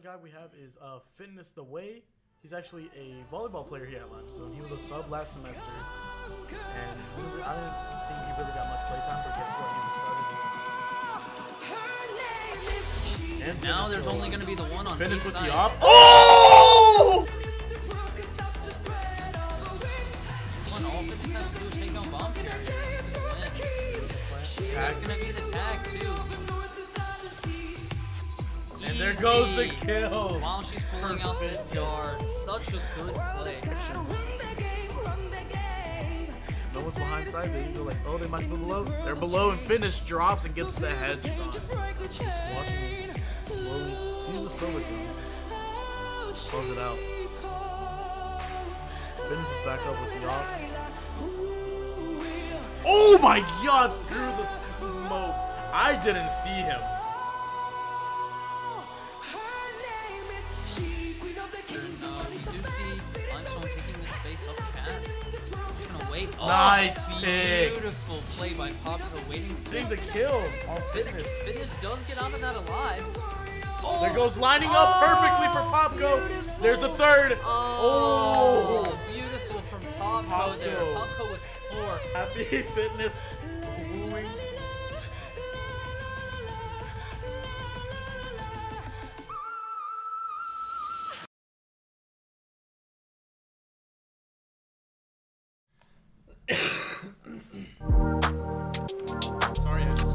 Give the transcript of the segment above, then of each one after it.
guy we have is Fitness the Way. He's actually a volleyball player here at Limestone. He was a sub last semester, and I didn't think he really got much playtime. But guess what? He's a starter this semester. And now there's only going to be the one on Fitness with side. the op. Oh! All Fitness has to do is take on bomb carrier. That's going to be the tag too. And there goes the kill. While she's pulling out the yard. Such a good play. No one's behind side. They go like, oh, they must be below. They're below, and Fitness drops and gets the headshot. Just watching it slowly. Sees the solo jump. Close it out. Fitness is back up with the off. Oh my god! Through the smoke. I didn't see him. Nice pick. Beautiful play by Popco, waiting for There's a kill on Fitness. Fitness does get out of that alive. Oh, there goes lining up perfectly for Popco. There's the third. Oh, beautiful from Popco there. Popco with 4. Happy Fitness wooing. Sorry, I just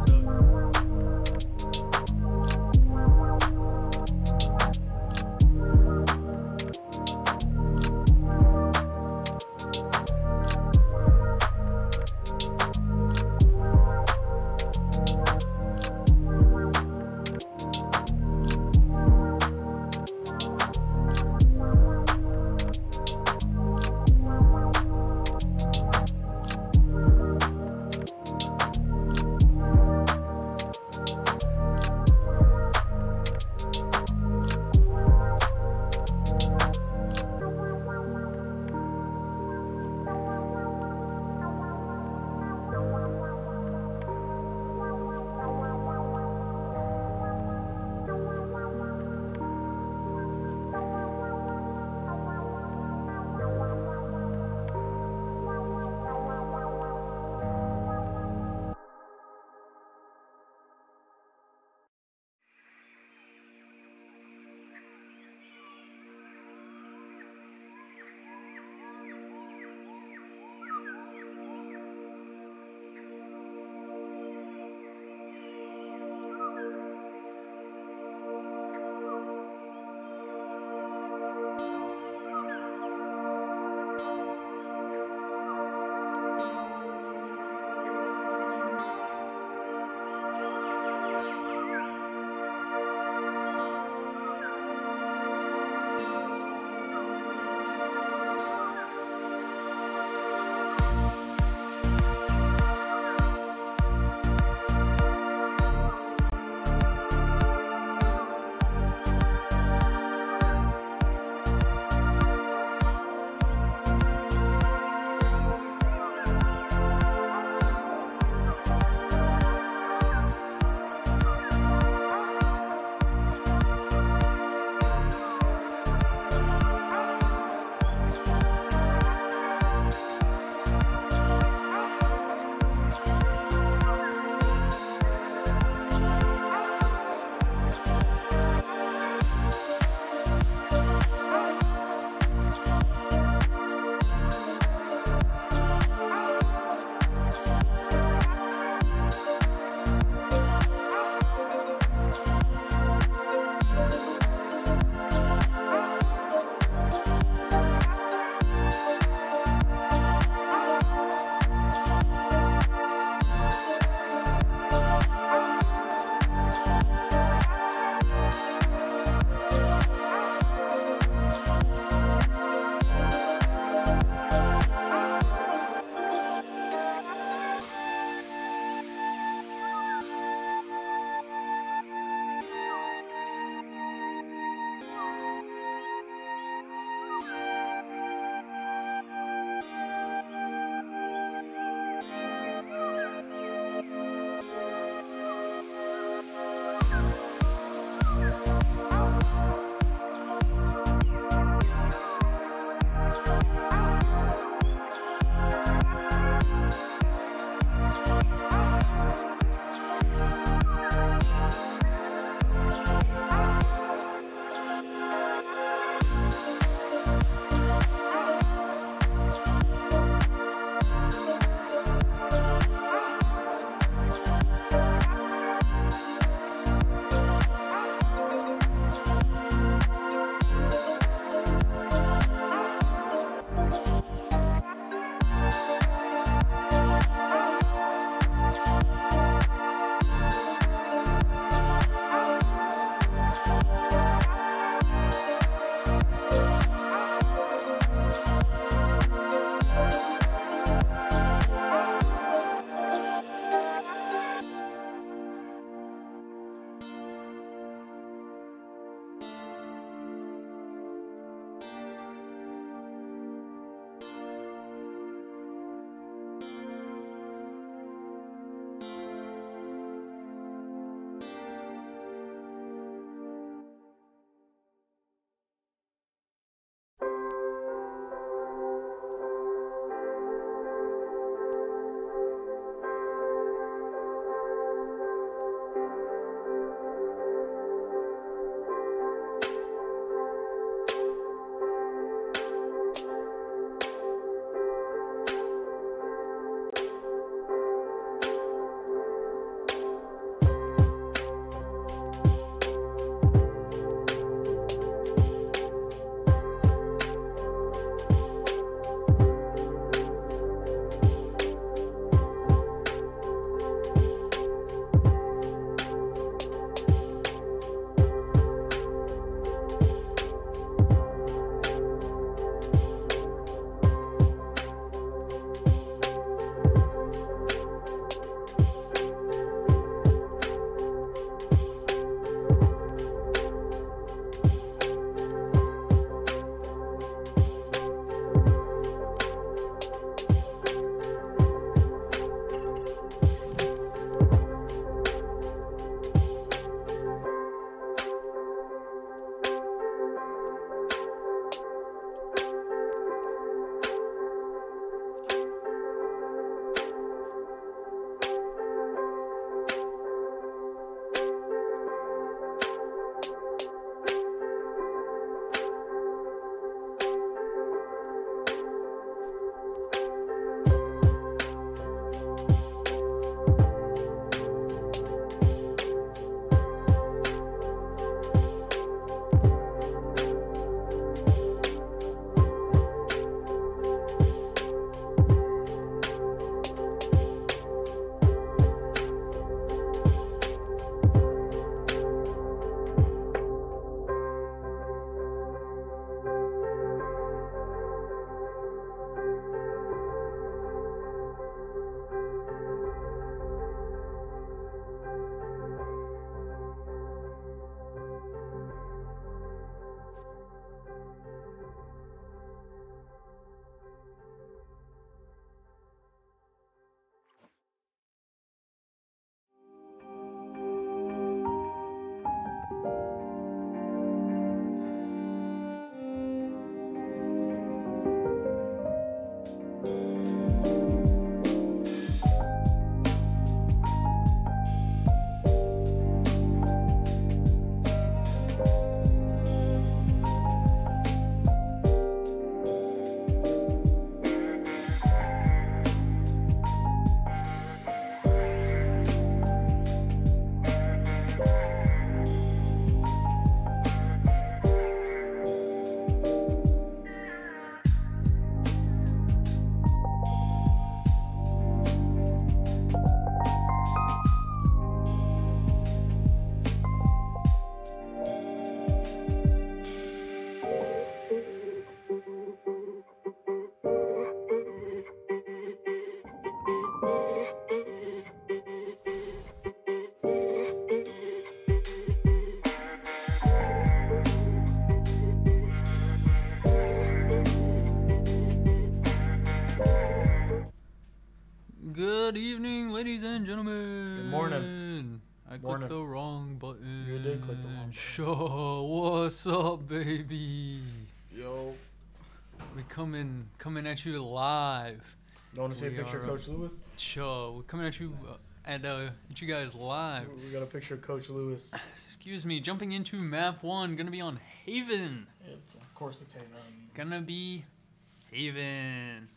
I Warner. clicked the wrong button. You did click the wrong button. Show, what's up, baby? Yo. We coming at you live. You want to see a We picture of are, Coach Lewis? Show, we're coming at you at you guys live. We got a picture of Coach Lewis. Excuse me, jumping into map 1, gonna be on Haven. It's, of course it's Haven. Gonna be Haven.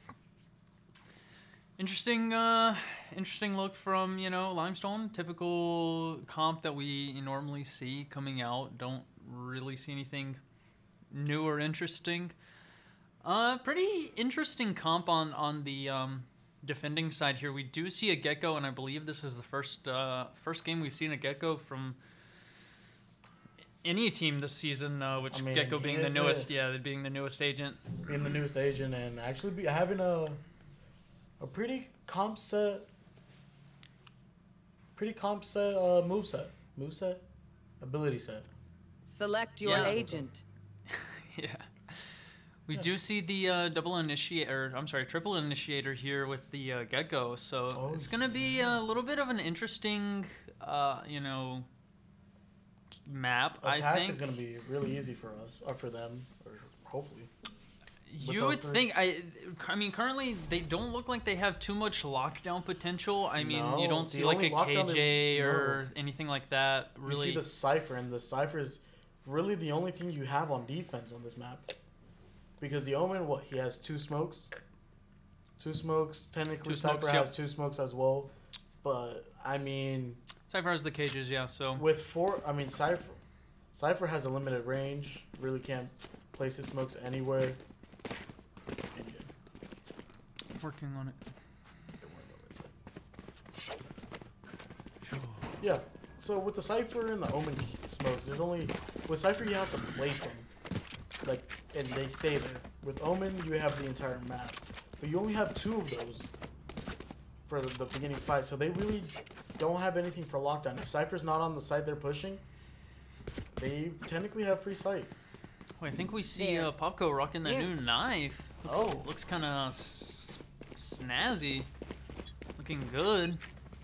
Interesting look from, you know, Limestone. Typical comp that we normally see coming out. Don't really see anything new or interesting. Pretty interesting comp on the defending side here. We do see a Gecko, and I believe this is the first game we've seen a Gecko from any team this season, which I mean, Gecko being the newest, being the newest agent. Being the newest agent and actually having a pretty comp set moveset, ability set. Select your Yeah. agent. Yeah. We do see the triple initiator here with the Gecko, so it's going to be a little bit of an interesting, you know, map, I Attack think. is going to be really easy for us, or for them, or hopefully. You would think, I mean, currently they don't look like they have too much lockdown potential. I mean, you No, don't the see like a only lockdown KJ or anything like that. Really, You see the Cypher, and the Cypher is really the only thing you have on defense on this map. Because the Omen, he has 2 smokes. 2 smokes. Technically, Cypher has 2 smokes as well. But, I mean... Cypher has the cages, yeah, so... With 4, I mean, Cypher has a limited range. Really can't place his smokes anywhere. Working on it. Yeah. So with the Cypher and the Omen smokes, there's only... With Cypher, you have to place them. Like, and they stay there. With Omen, you have the entire map. But you only have 2 of those for the beginning fight. So they really don't have anything for lockdown. If Cypher's not on the side they're pushing, they technically have free sight. Well, I think we see Popco rocking that new knife. Looks kind of snazzy. Looking good.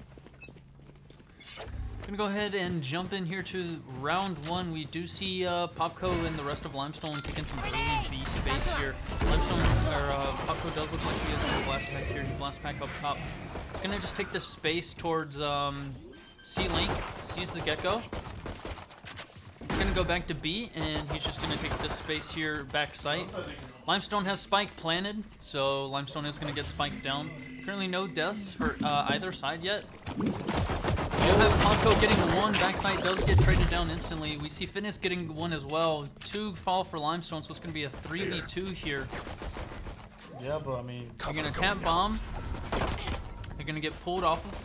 Gonna go ahead and jump in here to round 1. We do see Popco and the rest of Limestone taking some early B space here. Popco does look like he is gonna blast back here. He blasts back up top. He's gonna just take this space towards C-Link. Sees the Gecko. He's gonna go back to B, and he's just gonna take this space here back site. Limestone has Spike planted, so Limestone is gonna get spiked down. Currently no deaths for either side yet. We do have Popco getting 1, backside does get traded down instantly. We see Fitness getting 1 as well. 2 fall for Limestone, so it's going to be a 3v2 here. Yeah, but I mean... They're going to tap bomb. They're going to get pulled off of.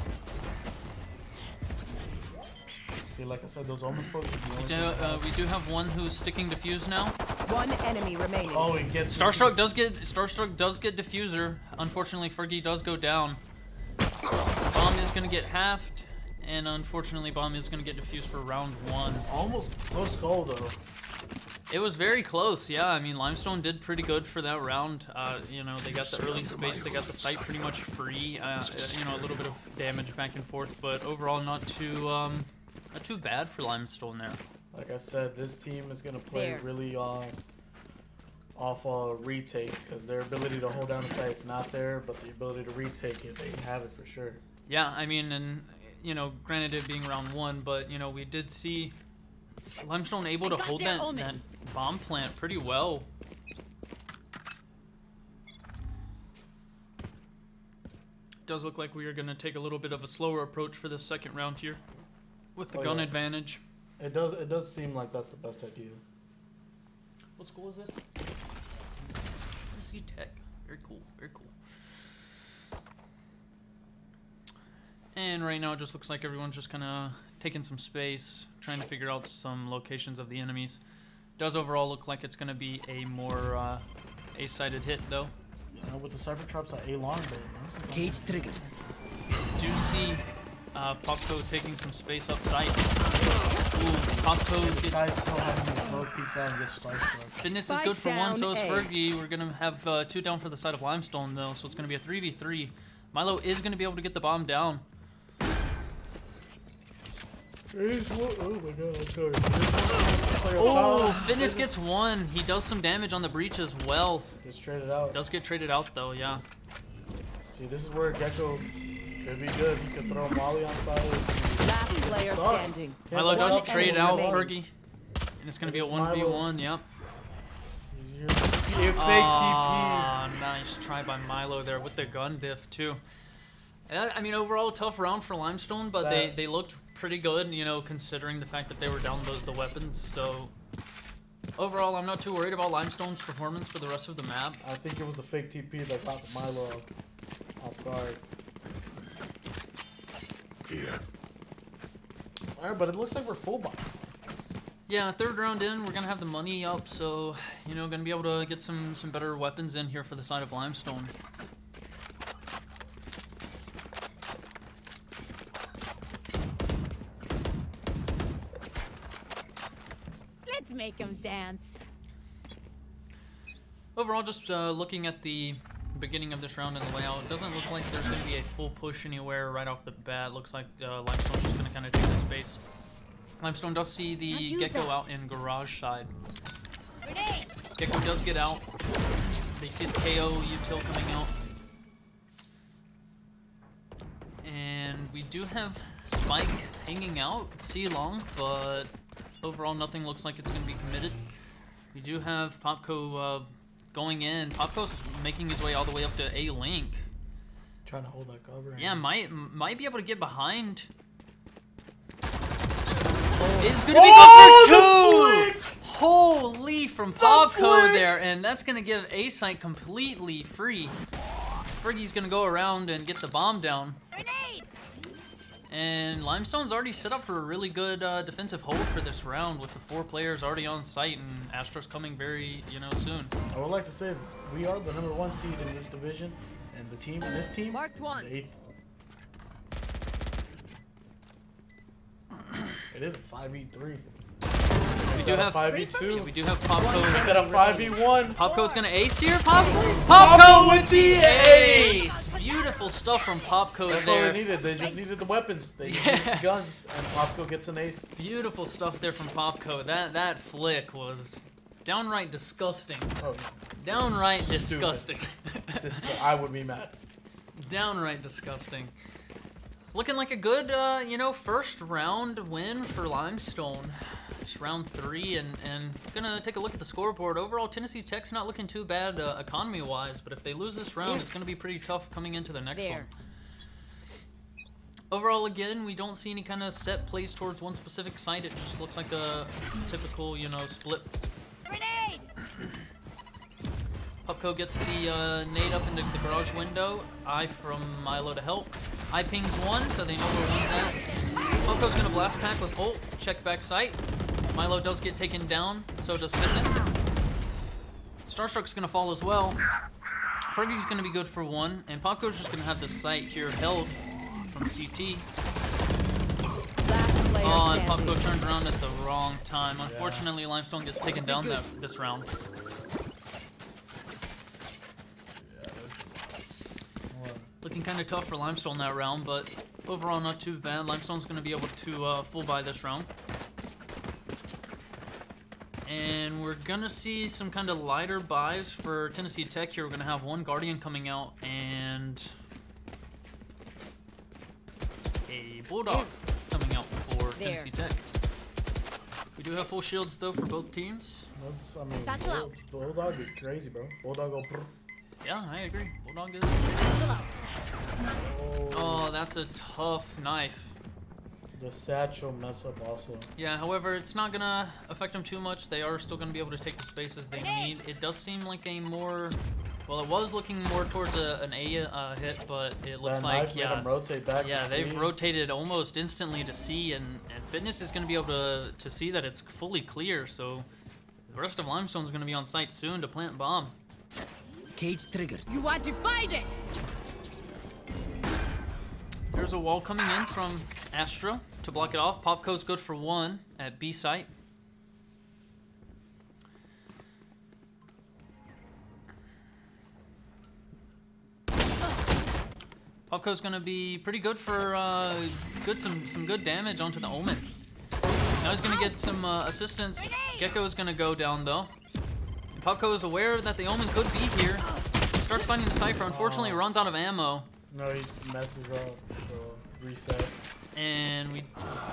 See, like I said, those Omen smokes... We do have one who's sticking defuse now. 1 enemy remaining. Oh, he gets... Starstruck does get diffuser. Unfortunately, Fergie does go down. Bomb is going to get halved. And unfortunately, Bomb is going to get defused for round 1. Almost close goal, though. It was very close, yeah. I mean, Limestone did pretty good for that round. You know, they got the early space, they got the site pretty much free. You know, a little bit of damage back and forth, but overall not too bad for Limestone there. Like I said, this team is going to play really off a retake, because their ability to hold down the site is not there, but the ability to retake it, they have it for sure. Yeah, I mean, and you know, granted it being round 1, but you know, we did see Limestone able to hold that bomb plant pretty well. Does look like we are going to take a little bit of a slower approach for this second round here with the gun advantage. It does seem like that's the best idea. What school is this? UC Tech. Very cool. Very cool. And right now it just looks like everyone's just kind of taking some space, trying to figure out some locations of the enemies. Does overall look like it's going to be a more A-sided hit, though. With the Cypher traps at A long, Cage triggered. Do see Popco taking some space up tight. Ooh, Popco gets... Fitness is good for 1, so is Fergie. We're going to have 2 down for the side of Limestone, though, so it's going to be a 3v3. Milo is going to be able to get the bomb down. Oh my god, I'm sorry. Oh, Fitness gets one. He does some damage on the breach as well. Gets traded out. Does get traded out though, yeah. See, this is where Gecko could be good. He could throw Molly on side. Last player Stop. standing. Milo does One trade enemy out remaining. Fergie. And it's going to be a 1v1, yep. Fake Ah, nice try by Milo there with the gun diff too. I mean, overall, tough round for Limestone, but they looked pretty good, you know, considering the fact that they were down the weapons. So, overall, I'm not too worried about Limestone's performance for the rest of the map. I think it was the fake TP that got Milo off guard. Here. Alright, but it looks like we're full buy. Yeah, third round in, we're going to have the money up, so, you know, going to be able to get some better weapons in here for the side of Limestone. Let's make them dance. Overall, just looking at the beginning of this round and the layout, it doesn't look like there's going to be a full push anywhere right off the bat. Looks like Limestone's just going to kind of take the space. Limestone does see the Gecko out in garage side. Grenade! Gecko does get out. They see the KO util coming out. And we do have Spike hanging out, C-Long, but overall nothing looks like it's going to be committed. We do have Popco going in. Popco's making his way all the way up to A-Link. Trying to hold that cover. Yeah, might be able to get behind. It's gonna be good for 2! Holy, from Popco there, and that's gonna give A-Site completely free. Fergie's gonna go around and get the bomb down. Grenade! And Limestone's already set up for a really good defensive hold for this round with the 4 players already on site, and Astro's coming very, you know, soon. I would like to say we are the #1 seed in this division, and the team in this team Marked one. is 8th. It is a 5v3. We do have 5v2. Yeah, we do have Popco. Got a 5v1. Popco's gonna ace here. Popco with the ace. Beautiful stuff from Popco That's all there. they needed. They just needed the weapons. They just needed the guns, and Popco gets an ace. Beautiful stuff there from Popco. That flick was downright disgusting. Oh, Downright Stupid. disgusting. I would be mad. Downright disgusting. Looking like a good, you know, first round win for Limestone. It's round 3, and gonna take a look at the scoreboard. Overall, Tennessee Tech's not looking too bad economy-wise, but if they lose this round, it's gonna be pretty tough coming into the next one. Overall, again, we don't see any kind of set plays towards one specific site. It just looks like a typical, you know, split. Grenade! Popco gets the nade up into the garage window. Eye from Milo to help. Eye pings 1, so they know where 1's at. Popco's gonna blast pack with ult. Check back sight. Milo does get taken down, so does Fitness. Starstruck's gonna fall as well. Fergie's gonna be good for 1, and Popco's just gonna have the sight here held from CT. Last player Oh, and standing. Popco turned around at the wrong time. Unfortunately, Limestone gets taken down this round. Looking kind of tough for Limestone that round, but overall not too bad. Limestone's going to be able to full buy this round. And we're going to see some kind of lighter buys for Tennessee Tech here. We're going to have 1 Guardian coming out and a Bulldog coming out for Tennessee Tech. We do have full shields though for both teams. I mean, Bulldog is crazy, bro. Bulldog go brr. Yeah, I agree. Bulldog is... Oh, Oh, that's a tough knife. the satchel mess up also. Yeah, however, it's not gonna affect them too much. They are still gonna be able to take the spaces they need. It does seem like a more... Well, it was looking more towards an A hit, but it looks That like, knife made him rotate back yeah, to they've C. rotated almost instantly to C, and Fitness is gonna be able to see that it's fully clear, so the rest of Limestone's gonna be on site soon to plant bomb. Cage triggered. You want to find it? There's a wall coming in from Astra to block it off. Popco's good for 1 at B site. Popco's gonna be pretty good for some good damage onto the Omen. Now he's gonna get some assistance. Gecko is gonna go down though. And Popco is aware that the Omen could be here. Starts finding the Cypher. Unfortunately, runs out of ammo. No, he just messes up the reset. And we...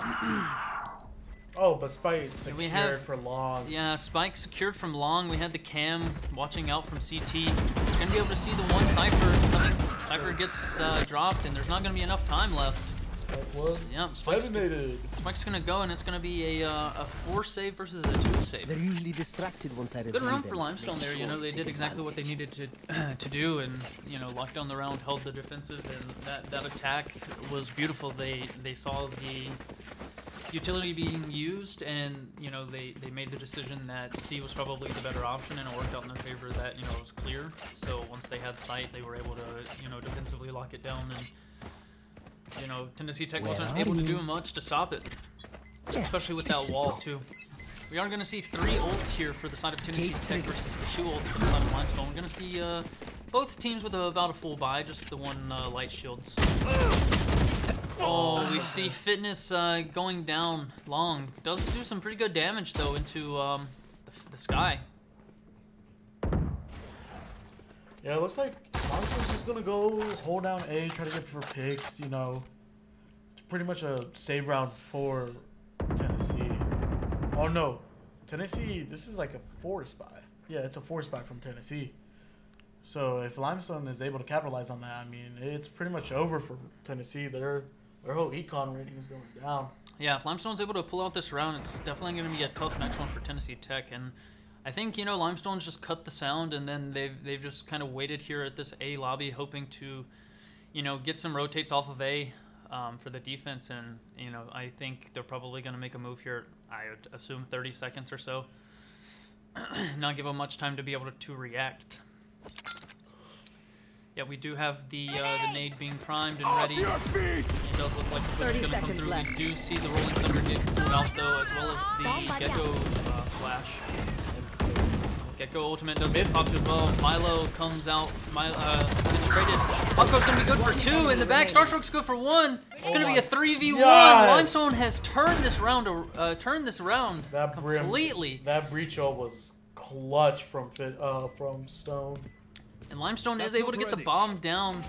Oh, but Spike secured we have, for long. Yeah, Spike secured from long. We had the cam watching out from CT. He's going to be able to see the one Cypher coming. Cypher gets dropped, and there's not going to be enough time left. Spike was Spike's going to go, and it's going to be a 4 save versus a 2 save. They're usually distracted once I Good round for Limestone there. You know, they did exactly what they needed to do, and you know, locked down the round, held the defensive, and that attack was beautiful. They saw the utility being used, and you know, they made the decision that C was probably the better option, and it worked out in their favor that, you know, it was clear. So once they had sight, they were able to, you know, defensively lock it down, and you know, Tennessee Tech wasn't able to do much to stop it, especially with that wall too. We are going to see 3 ults here for the side of Tennessee Tech versus the 2 ults for the side of Limestone. We're going to see both teams with about a full buy, just the one light shields. Oh, we see Fitness going down long. Does do some pretty good damage though into the sky. Yeah, it looks like Monster's just gonna go hold down A, try to get for picks, you know. It's pretty much a save round for Tennessee. Oh no, Tennessee, this is like a force buy. Yeah, it's a force buy from Tennessee. So if Limestone is able to capitalize on that, I mean, it's pretty much over for Tennessee. Their whole econ rating is going down. Yeah, if Limestone's able to pull out this round, it's definitely going to be a tough next one for Tennessee Tech. And I think, you know, Limestone's just cut the sound, and then they've just kind of waited here at this A lobby, hoping to, you know, get some rotates off of A for the defense. And, you know, I think they're probably going to make a move here, I would assume 30 seconds or so. Not give them much time to be able to react. Yeah, we do have the nade being primed and ready. It does look like the push is going to come through. left. We do see the Rolling Thunder get pulled out though, as well as the Gecko flash. Gecko ultimate does get popped as well. Milo comes out. Gets traded. Popco's going to be good for 2 in the back. Starstroke's good for 1. It's going to be a 3v1. God. Limestone has turned this round That completely. That breach ult was clutch from Stone. And Limestone is able to get the bomb down.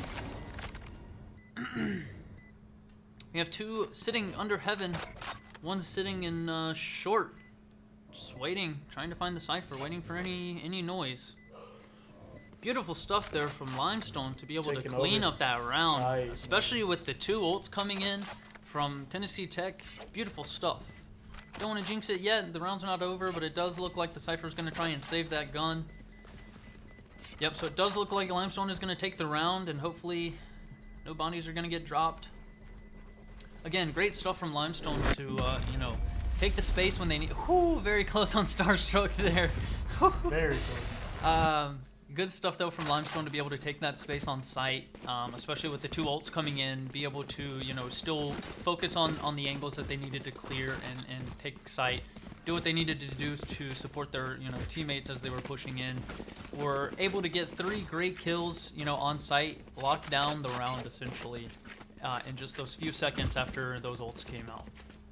We have 2 sitting under heaven. 1 sitting in short. Just waiting, trying to find the Cypher, waiting for any noise. Beautiful stuff there from Limestone to be able to clean up that round. Especially with the 2 ults coming in from Tennessee Tech. Beautiful stuff. Don't want to jinx it yet, the round's not over, but it does look like the Cypher's going to try and save that gun. Yep, so it does look like Limestone is going to take the round, and hopefully no bodies are going to get dropped. Again, great stuff from Limestone to, you know, take the space when they need. Whoo, very close on Starstruck there. Very close. Good stuff though from Limestone to be able to take that space on site, especially with the 2 ults coming in, be able to, you know, still focus on the angles that they needed to clear and take site. Do what they needed to do to support their, you know, teammates as they were pushing in. Were able to get 3 great kills, you know, on site, lock down the round essentially, in just those few seconds after those ults came out.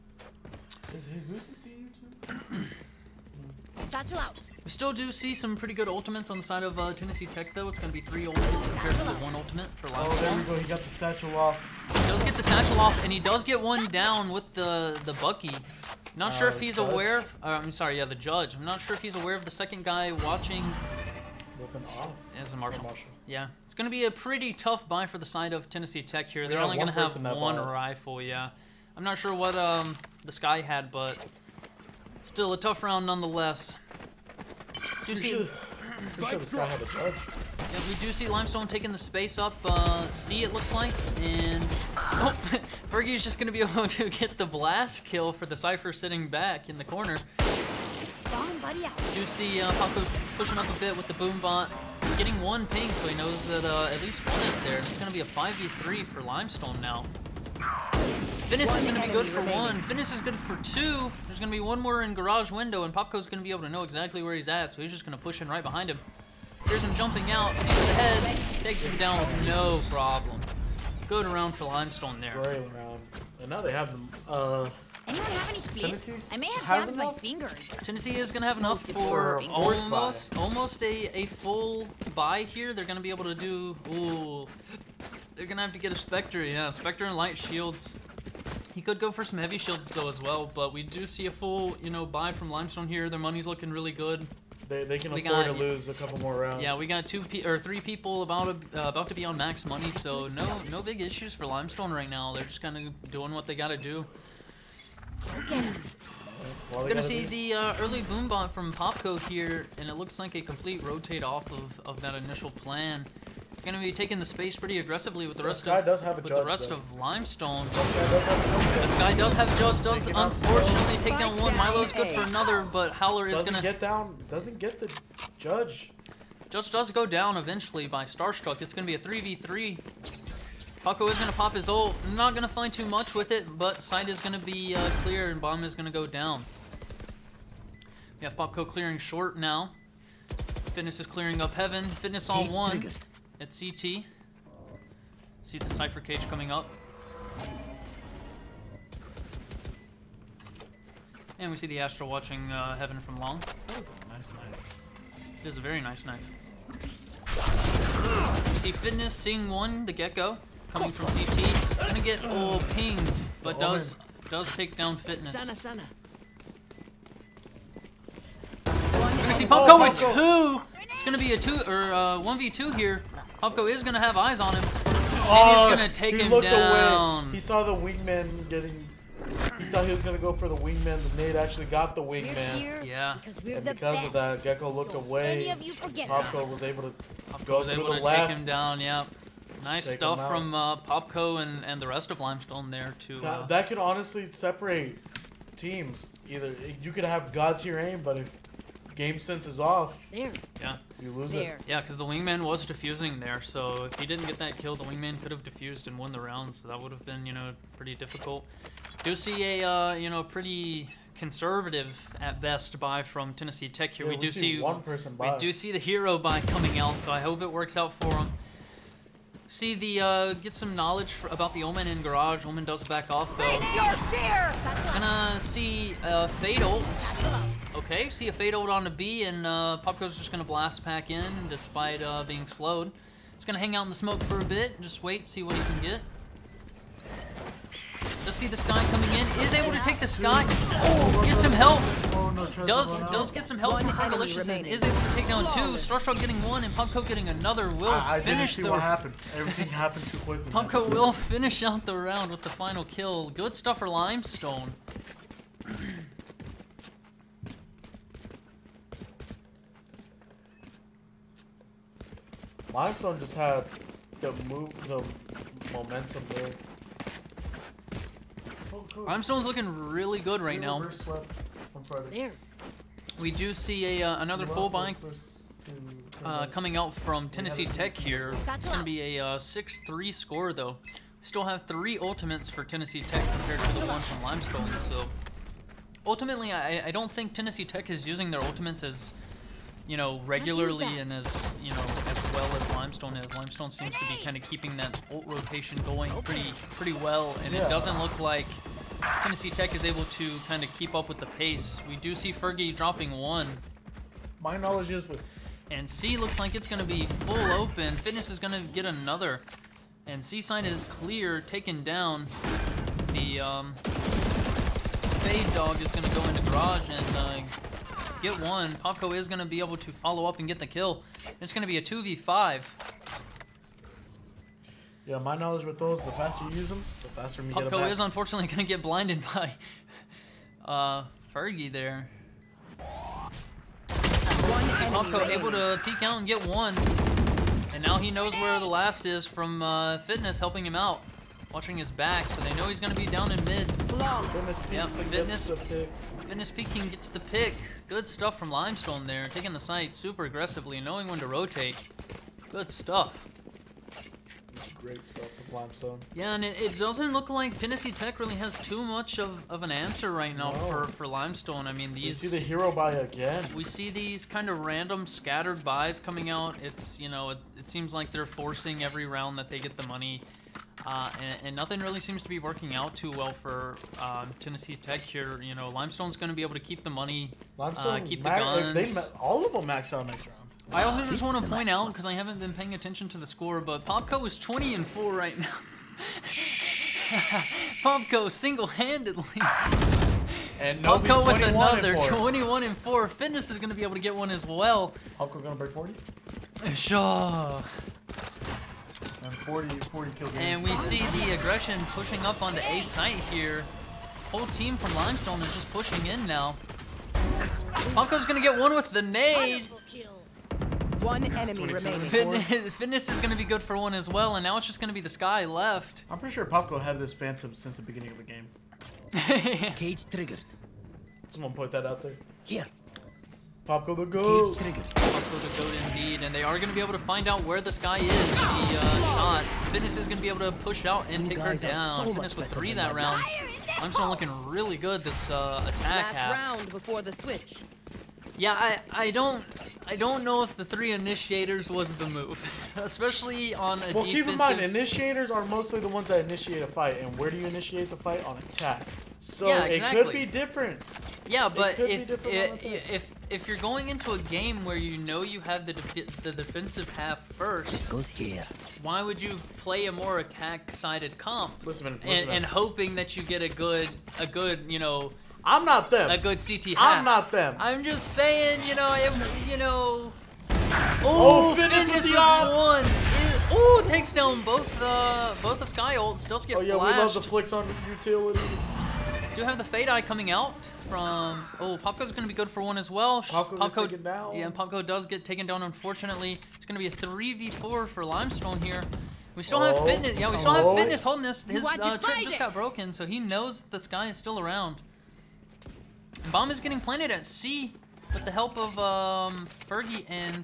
Is Jesus to see you too? Satchel out. We still do see some pretty good ultimates on the side of Tennessee Tech though. It's going to be 3 ultimates compared to the 1 ultimate for Oh, there we Limestone. go. He got the satchel off. He does get the satchel off, and he does get 1 down with the Bucky. Not sure if he's Judge. aware. I'm sorry, yeah, the Judge. I'm not sure if he's aware of the second guy watching. With an off. As a Marshall. Marshall. Yeah, it's going to be a pretty tough buy for the side of Tennessee Tech here. They're got only one going to have person that 1 bought. rifle. Yeah, I'm not sure what the Sky had, but still a tough round nonetheless. Do you see? Pretty sure this guy had a judge. Yeah, we do see Limestone taking the space up. C, it looks like, and oh, Fergie's just going to be able to get the blast kill for the Cypher sitting back in the corner. Bomb buddy out. Do see Paco pushing up a bit with the boom bot, getting 1 ping, so he knows that at least 1 is there. It's going to be a 5v3 for Limestone now. Finis is going to be good for 1. Finis is good for 2. There's going to be 1 more in garage window, and Popco's going to be able to know exactly where he's at, so he's just going to push in right behind him. Here's him jumping out, sees the head, takes him down with no problem. Good round for Limestone there. Great round. And now they have them. Anyone have any speeds? Tennessee's I may have has jammed my enough? fingers. Tennessee is gonna have enough Or for a force almost a full buy here. They're gonna be able to do. Ooh, they're gonna have to get a Spectre. Yeah, Spectre and light shields. He could go for some heavy shields though as well, but we do see a full, buy from Limestone here. Their money's looking really good. They can We afford got- to lose a couple more rounds. Yeah, we got 3 people about to be on max money, so no big issues for Limestone right now. They're just kind of doing what they gotta do. Well, We're gonna see the early boom bot from Popco here, and it looks like a complete rotate off of that initial plan. Gonna be taking the space pretty aggressively with the rest guy of does have a with judge, the rest though. of Limestone. This guy does have a jump. This guy does have Judge, does Taking out unfortunately take down Spike one. down Milo's good for A. another, but Howler is Doesn't gonna get down. Doesn't get the judge. Judge does go down eventually by Starstruck. It's gonna be a 3v3. Paco is gonna pop his ult. Not gonna find too much with it, but side is gonna be clear and bomb is gonna go down. We have Popco clearing short now. Fitness is clearing up heaven. Fitness all Cage one triggered. at CT. See the Cypher cage coming up. And we see the Astro watching heaven from long. That was a nice knife. It is a very nice knife. You see Fitness seeing one, the Gecko, coming from CT. Gonna get pinged, but does take down Fitness. Sana. We're gonna see Popco with 2. It's gonna be a 1v2 here. Popco is gonna have eyes on him. And he's gonna take he him looked down. Away. He saw the wingman getting. He thought he was gonna go for the wingman. The nade actually got the We're wingman. here Yeah. because we're And the because best. of that, Gecko looked Don't away. any of you forget Popco was able to Popco go was through able the to left. take him down. Yeah. Nice Take him stuff out. from Popco and the rest of Limestone there to. That could honestly separate teams. Either you could have god tier aim, but if game sense is off, There, Yeah. you lose there. it. Yeah, because the wingman was diffusing there, so if he didn't get that kill, the wingman could have diffused and won the round, so that would have been, pretty difficult. Do see a, pretty conservative at best buy from Tennessee Tech here. Yeah, we do see one person buy. we do see the hero buy coming out, so I hope it works out for him. See the get some knowledge about the Omen in garage. Omen does back off though. Face your fear. Gonna see Fade ult. Okay, see a Fade ult on the B, and Popco's just gonna blast pack in despite being slowed. He's gonna hang out in the smoke for a bit, just wait, see what he can get. Just see the Sky coming in, is able to take the Sky. Oh, get some help. Oh no, tries to Does run out. get some help One from enemy Fergalicious and remaining. is able to take down 2. Starstruck getting 1 and Popco getting another. Will I didn't finish see the what happened. Everything happened too quickly. Popco will finish out the round with the final kill. Good stuff for Limestone. Limestone just had the momentum there. Oh, cool. Limestone's looking really good right now. Reverse swept on Friday. There. We do see another We full lost buy the first two. coming out from Tennessee Tech here. It's going to be a 6-3 score though. We still have 3 ultimates for Tennessee Tech compared to the one from Limestone. So ultimately, I don't think Tennessee Tech is using their ultimates as regularly that. and as as well as Limestone is. Limestone seems to be kind of keeping that ult rotation going pretty well, and it doesn't look like Tennessee Tech is able to kind of keep up with the pace. We do see Fergie dropping 1. My knowledge is with And C looks like it's going to be full open. Fitness is going to get another. And C-Sign is clear, taken down. The Fade Dog is going to go into garage and get 1. Popco is going to be able to follow up and get the kill. It's going to be a 2v5. Yeah, my knowledge with those, the faster you use them, the faster you get it Popco back. is unfortunately going to get blinded by Fergie there. Popco able to peek out and get 1. And now he knows where the last is from Fitness helping him out. Watching his back, so they know he's going to be down in mid. Fitness peaks Yeah, and Fitness- gets the pick. Fitness peeking gets the pick. Good stuff from Limestone there. Taking the site super aggressively, knowing when to rotate. Good stuff. Great stuff with Limestone. Yeah, and it doesn't look like Tennessee Tech really has too much of an answer right now No. for Limestone. I mean, You these... see the hero buy again. We see these kind of random scattered buys coming out. It's, it seems like they're forcing every round that they get the money. And nothing really seems to be working out too well for Tennessee Tech here. You know, Limestone's going to be able to keep the money, keep the guns. All of them max out next round. I also just want to point out, because I haven't been paying attention to the score, but Popco is 20-4 right now. Popco single-handedly. And Popco with another 21-4. Fitness is going to be able to get one as well. Popco going to break 40? Sure. And 40 kill game. And we see the aggression pushing up onto A site here. Whole team from Limestone is just pushing in now. Popco's gonna get one with the nade. One enemy remaining. Fitness is gonna be good for one as well, and now it's just gonna be the Sky left. I'm pretty sure Popco had this Phantom since the beginning of the game. Cage triggered. Just want to put that out there. Here. Popco the GOAT. Cage triggered. Popco the GOAT indeed, and they are gonna be able to find out where the Sky is. The shot. Fitness is gonna be able to push out and take her down. Fitness with 3 that round. Limestone looking really good this attack Last half. round before the switch. Yeah, I don't know if the 3 initiators was the move, especially on a Well, defensive. keep in mind, initiators are mostly the ones that initiate a fight, and where do you initiate the fight? On attack. So Yeah, it exactly. could be different. Yeah, but could be different on if you're going into a game where you know you have the defensive half first, Goes here. why would you play a more attack-sided comp? Listen, And hoping that you get a good you know, I'm not them. a good CT half. I'm not them. I'm just saying, you know, Oh, Fitness with the op. one. Oh, takes down both of Sky ults. Does get Oh yeah, flashed. we love the flicks on utility. Do have the Fade Eye coming out from... Oh, Popco's going to be good for one as well. Popco gets taken down. Yeah, Popco does get taken down, unfortunately. It's going to be a 3v4 for Limestone here. We still have Fitness. Yeah, we still have Fitness holding this. His trip just got broken, so he knows the Sky is still around. Bomb is getting planted at C with the help of Fergie and...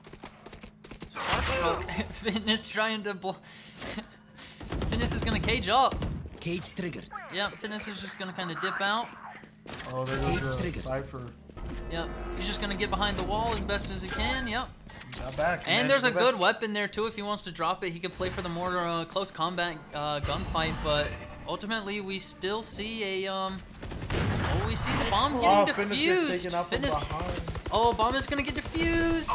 Fitness trying to... Fitness is going to cage up. Cage triggered. Yep, Fitness is just gonna kind of dip out. Oh, there goes the Cypher. Yep, he's just gonna get behind the wall as best as he can. Yep. Got back. And there's a good weapon there too. If he wants to drop it, he could play for the more close combat gunfight. But ultimately, we still see a we see the bomb getting Fitness defused. gets taken out from behind. Oh, bomb is gonna get defused.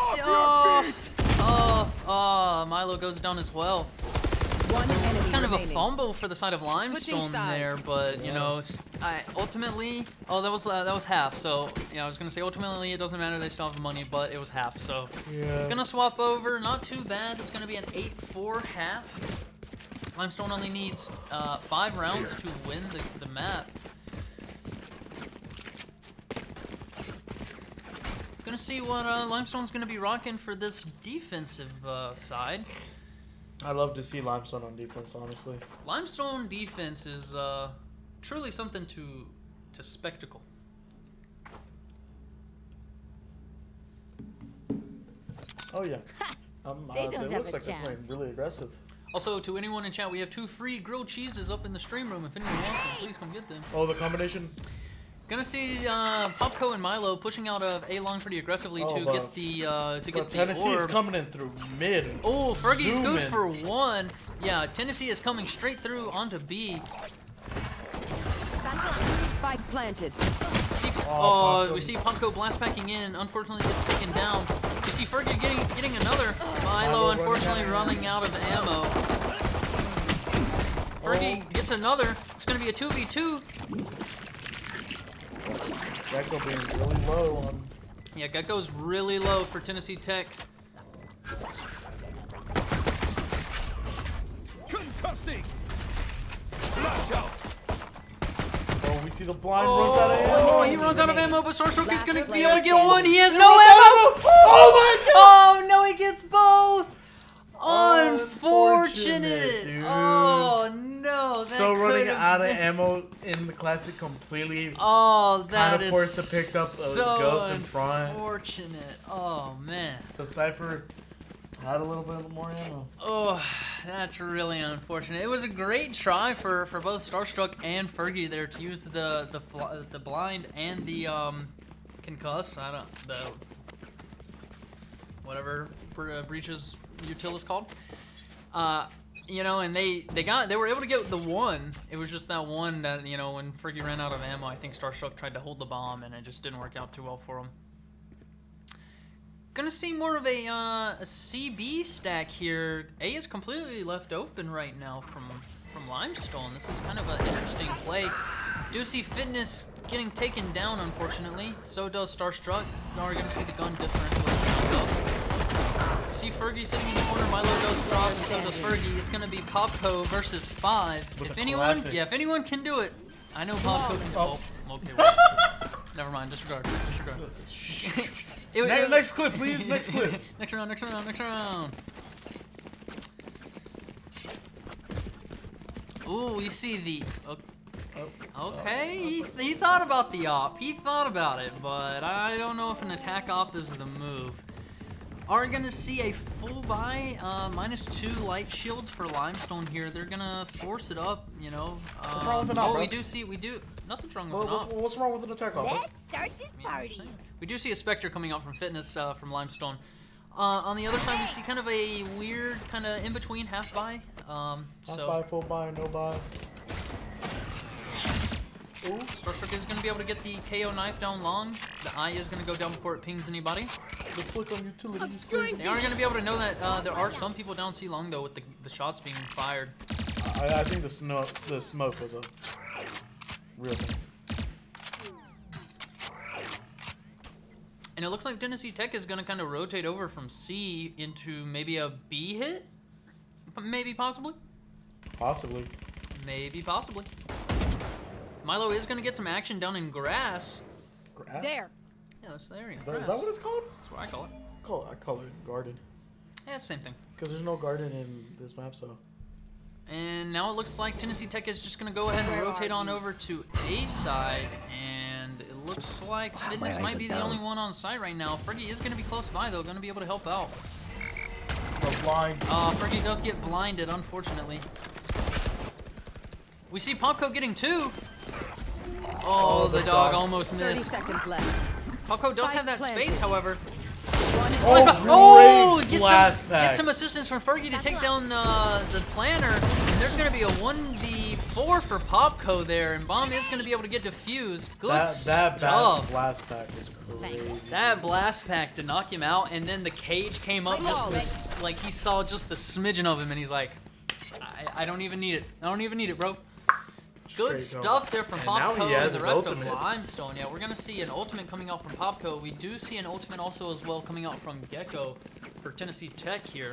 Milo goes down as well. One enemy It's kind of a remaining. fumble for the side of Limestone there, but you know, ultimately, that was half. So yeah, I was gonna say ultimately it doesn't matter. They still have money, but it was half. So it's gonna swap over. Not too bad. It's gonna be an 8-4 half. Limestone only needs 5 rounds to win the map. Gonna see what Limestone's gonna be rocking for this defensive side. I love to see Limestone on defense, honestly. Limestone defense is truly something to spectacle. Oh yeah. They don't it have looks a like they're playing chance. really aggressive. Also, to anyone in chat, we have 2 free grilled cheeses up in the stream room. If anyone wants them, please come get them. Oh, the combination. Gonna see Popco and Milo pushing out of A long pretty aggressively to get the Tennessee is orb. coming in through mid. Oh, Fergie's Zoom good in. for 1. Yeah, Tennessee is coming straight through onto B. Spike planted. We see Popco blast packing in. Unfortunately, gets taken down. We see Fergie getting another. Milo unfortunately running out of ammo. Fergie gets another. It's gonna be a 2v2. Gecko being really low on. Yeah, Gecko's really low for Tennessee Tech. Concussing. Flash out. Oh, we see the blind runs out of ammo. Oh, he runs out of ammo, but Starstroke is gonna be able to get player one. He has He no runs out ammo. of ammo. Oh my god! Oh no, he gets both. Unfortunate, Unfortunate. dude. Oh no, that Still running could've out of been- ammo in the classic completely. Oh, that Kind is of forced to pick up a so ghost in front. unfortunate. Oh man. The Cypher had a little bit more ammo. Oh, that's really unfortunate. It was a great try for both Starstruck and Fergie there to use the blind and the concuss. Whatever breaches util is called. You know, and they were able to get the one. It was just that one that, you know, when Fergie ran out of ammo, I think Starstruck tried to hold the bomb, and it just didn't work out too well for him. Gonna see more of a CB stack here. A is completely left open right now from Limestone. This is kind of an interesting play. Do see Fitness getting taken down, unfortunately. So does Starstruck. Now we're gonna see the gun differential. See Fergie sitting in the corner. Milo does drop, and so does Fergie. It's gonna be Popco versus 5. With If a anyone, classic. yeah, if anyone can do it, I know Popco can. Oh, okay. Wait. Never mind. Disregard. Next clip, please. Next clip. Next round. Ooh, we see the. Okay, he thought about the op. He thought about it, but I don't know if an attack op is the move. Are gonna see a full buy, -2 light shields for Limestone here. They're gonna force it up, you know. What's wrong with an op, bro? we do. Nothing's wrong with an op. What's wrong with an attack op? Let's start this party. We do see a Spectre coming out from Fitness from Limestone. On the other side, we see kind of a weird, kind of in between half buy. Half buy, full buy, no buy. Ooh, Starstruck is going to be able to get the KO knife down long. The eye is going to go down before it pings anybody. The flick on utilities. They aren't going to be able to know that there are some people down C long though with the shots being fired. I think the smoke was a real thing. And it looks like Tennessee Tech is going to kind of rotate over from C into maybe a B hit? Maybe, possibly? Possibly. Maybe, possibly. Milo is going to get some action down in grass. Grass? There. Yeah, that's the area. Is Grass. that what it's called? That's what I call it. I call it garden. Yeah, it's the same thing. Because there's no garden in this map, so. And now it looks like Tennessee Tech is just going to go ahead and rotate on over to A side. And it looks like Fitness might be the only one on site right now. Fergie is going to be close by, though. Going to be able to help out. Blind. Fergie does get blinded, unfortunately. We see Popco getting 2. Oh, the dog almost 30 missed. seconds left. Popco does have that Planted. space, however. Oh, great Get blast pack. some assistance from Fergie to take down the planner. And there's going to be a 1v4 for Popco there. And Bomb is going to be able to get defused. Good That stuff. blast pack is crazy. That blast pack to knock him out. And then the cage came up just like he saw just the smidgen of him. And he's like, I don't even need it. I don't even need it, bro. Good Straight stuff there from And now Popco he has and the his rest ultimate. of Limestone. Yeah, we're going to see an ultimate coming out from Popco. We do see an ultimate also as well coming out from Gecko for Tennessee Tech here.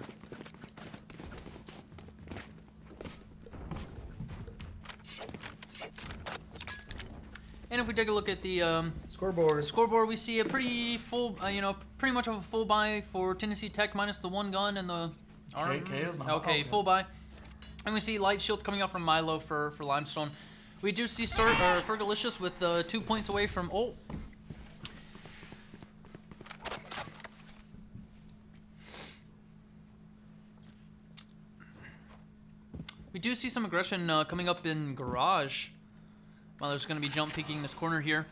And if we take a look at the scoreboard, we see a pretty full, pretty much of a full buy for Tennessee Tech minus the 1 gun and the KO's not okay, full buy. And we see light shields coming out from Milo for Limestone. We do see Fergalicious with 2 points away from ult. We do see some aggression coming up in Garage. Milo's going to be jump peeking this corner here.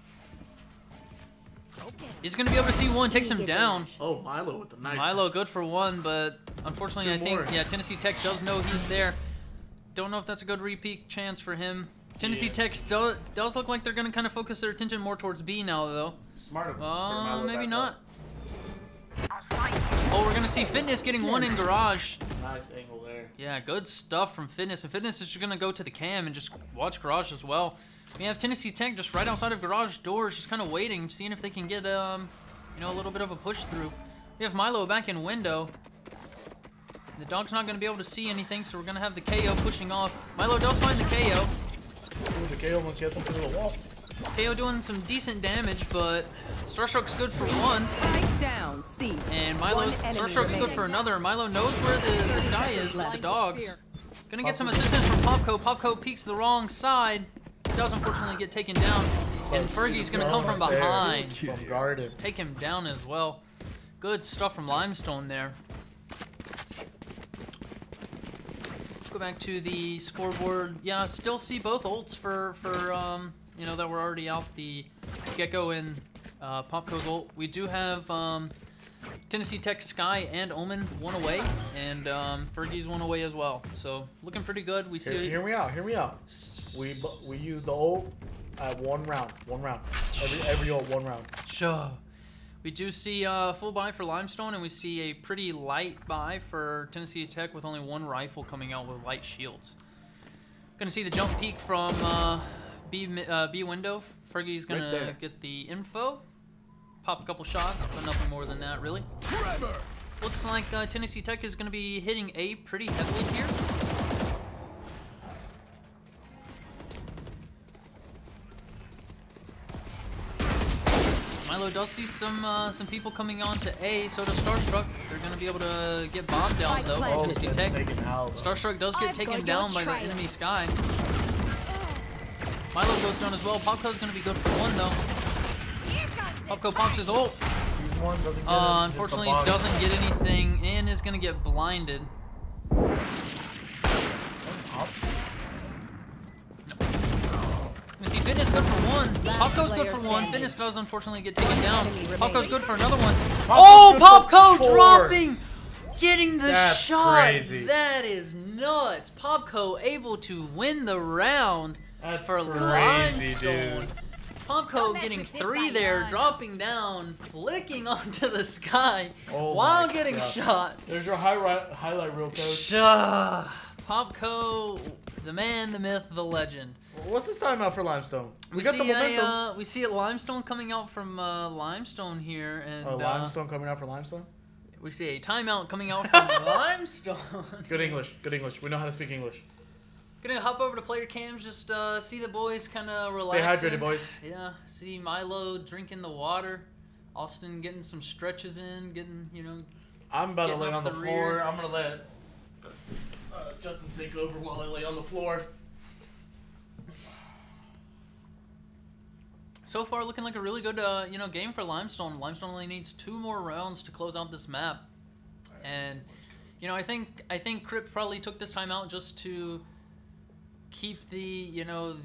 He's going to be able to see 1, takes him down. Oh, Milo with the nice. Milo good for 1, but unfortunately I think, yeah, Tennessee Tech does know he's there. Don't know if that's a good repeat chance for him. Tennessee Tech does look like they're going to kind of focus their attention more towards B now, though. Smart of him. Maybe not. Oh, we're going to see Fitness getting 1 in Garage. Nice angle there. Yeah, good stuff from Fitness. And Fitness is just going to go to the cam and just watch Garage as well. We have Tennessee Tech just right outside of Garage doors, just kind of waiting, seeing if they can get, a little bit of a push through. We have Milo back in window. The dog's not going to be able to see anything, so we're going to have the KO pushing off. Milo does find the KO. Ooh, the KO almost gets him to the wall. KO doing some decent damage, but Starstruck's good for 1. Spike down, C. And Starstruck's good for another. Milo knows where this guy is with the dogs. Gonna get some assistance from Popco. Popco peeks the wrong side. Does unfortunately get taken down. And Fergie's gonna come from behind. From guarded. Take him down as well. Good stuff from Limestone there. Go back to the scoreboard. Yeah, still see both ults for that were already out. The Gecko and Popco's ult. We do have Tennessee Tech, Sky, and Omen one away, and Fergie's one away as well. So looking pretty good. We see. Hear me out. Hear me out. We use the ult at 1 round. 1 round. Every ult 1 round. Sure. We do see full buy for Limestone, and we see a pretty light buy for Tennessee Tech with only 1 rifle coming out with light shields. Gonna see the jump peek from B window. Fergie's gonna get the info, pop a couple shots, but nothing more than that really. Looks like Tennessee Tech is gonna be hitting A pretty heavily here. Milo does see some people coming on to A, so does Starstruck. They're gonna be able to get bombed down though. Tennessee Tech. Starstruck does get taken down by the enemy Sky. Milo goes down as well. Popco's gonna be good for 1 though. Popco pops his ult. Unfortunately, doesn't get anything and is gonna get blinded. See, Fitness good for 1. Popco's good for 1. Fitness does unfortunately get taken down. Popco's good for another 1. Oh, Popco dropping! Getting the shot! Crazy. That is nuts. Popco able to win the round for crazy, Limestone. dude. Popco getting 3 there, dropping down, flicking onto the sky while getting shot. There's your highlight reel, coach. Popco, the man, the myth, the legend. What's this timeout for Limestone? We got the momentum. We see a Limestone coming out from Limestone here, and Limestone coming out for Limestone. we see a timeout coming out from Limestone. Good English. Good English. We know how to speak English. Gonna hop over to player cams, just see the boys kind of relax. Stay hydrated, boys. Yeah, see Milo drinking the water, Austin getting some stretches in, getting I'm about to lay on the the floor. rear. I'm gonna let Justin take over while I lay on the floor. So far, looking like a really good game for Limestone. Limestone only needs 2 more rounds to close out this map, and I think Crypt probably took this time out just to keep the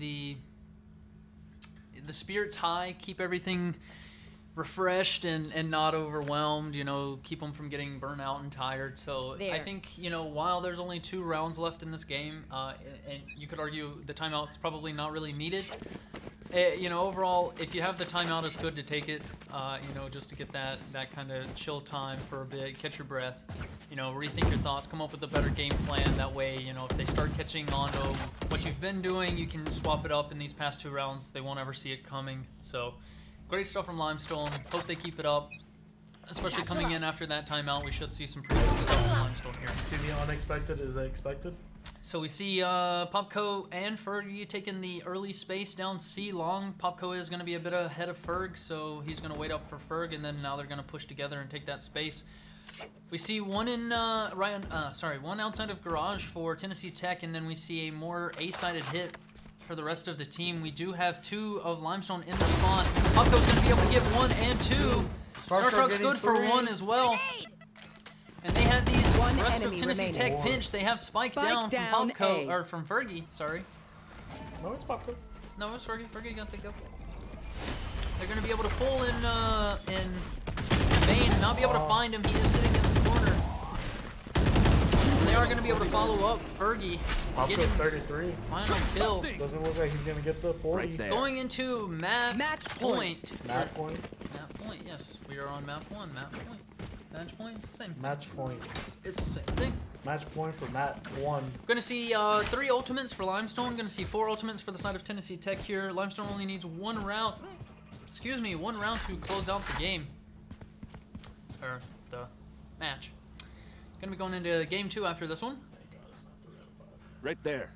spirits high, keep everything refreshed and not overwhelmed, keep them from getting burnt out and tired. So I think, while there's only 2 rounds left in this game, and you could argue the timeout's probably not really needed. Overall, if you have the timeout, it's good to take it, just to get that kind of chill time for a bit, catch your breath, rethink your thoughts, come up with a better game plan. That way, if they start catching on to what you've been doing, you can swap it up in these past 2 rounds. They won't ever see it coming. So, great stuff from Limestone. Hope they keep it up. Especially coming in after that timeout, we should see some pretty good stuff from Limestone here. See the unexpected is expected. So we see Popco and Fergie taking the early space down C long. Popco is going to be a bit ahead of Ferg, so he's going to wait up for Ferg, and then now they're going to push together and take that space. We see one one outside of Garage for Tennessee Tech, and then we see a more A-sided hit for the rest of the team. We do have 2 of Limestone in the spawn. Popco's going to be able to get 1 and 2. Starstruck's good for 1 as well. And they have these rest of Tennessee Tech pinch. They have Spike down from Popco, or from Fergie, sorry. No, it's Popco. No, it's Fergie. Fergie got the go. They're going to be able to pull in Bane and not be able to find him. He is sitting in the corner. They are going to be able to follow up Fergie. Popco's 33. Final kill. Doesn't look like he's going to get the 40. Right there. Going into match point. Match point. Map point, yes. We are on map 1, map point. Match point, it's the same. Match point. It's the same thing. Match point for map 1. Gonna see 3 ultimates for Limestone. Gonna see 4 ultimates for the side of Tennessee Tech here. Limestone only needs 1 round. Excuse me, 1 round to close out the game. Or the match. Gonna be going into game 2 after this one. Right there.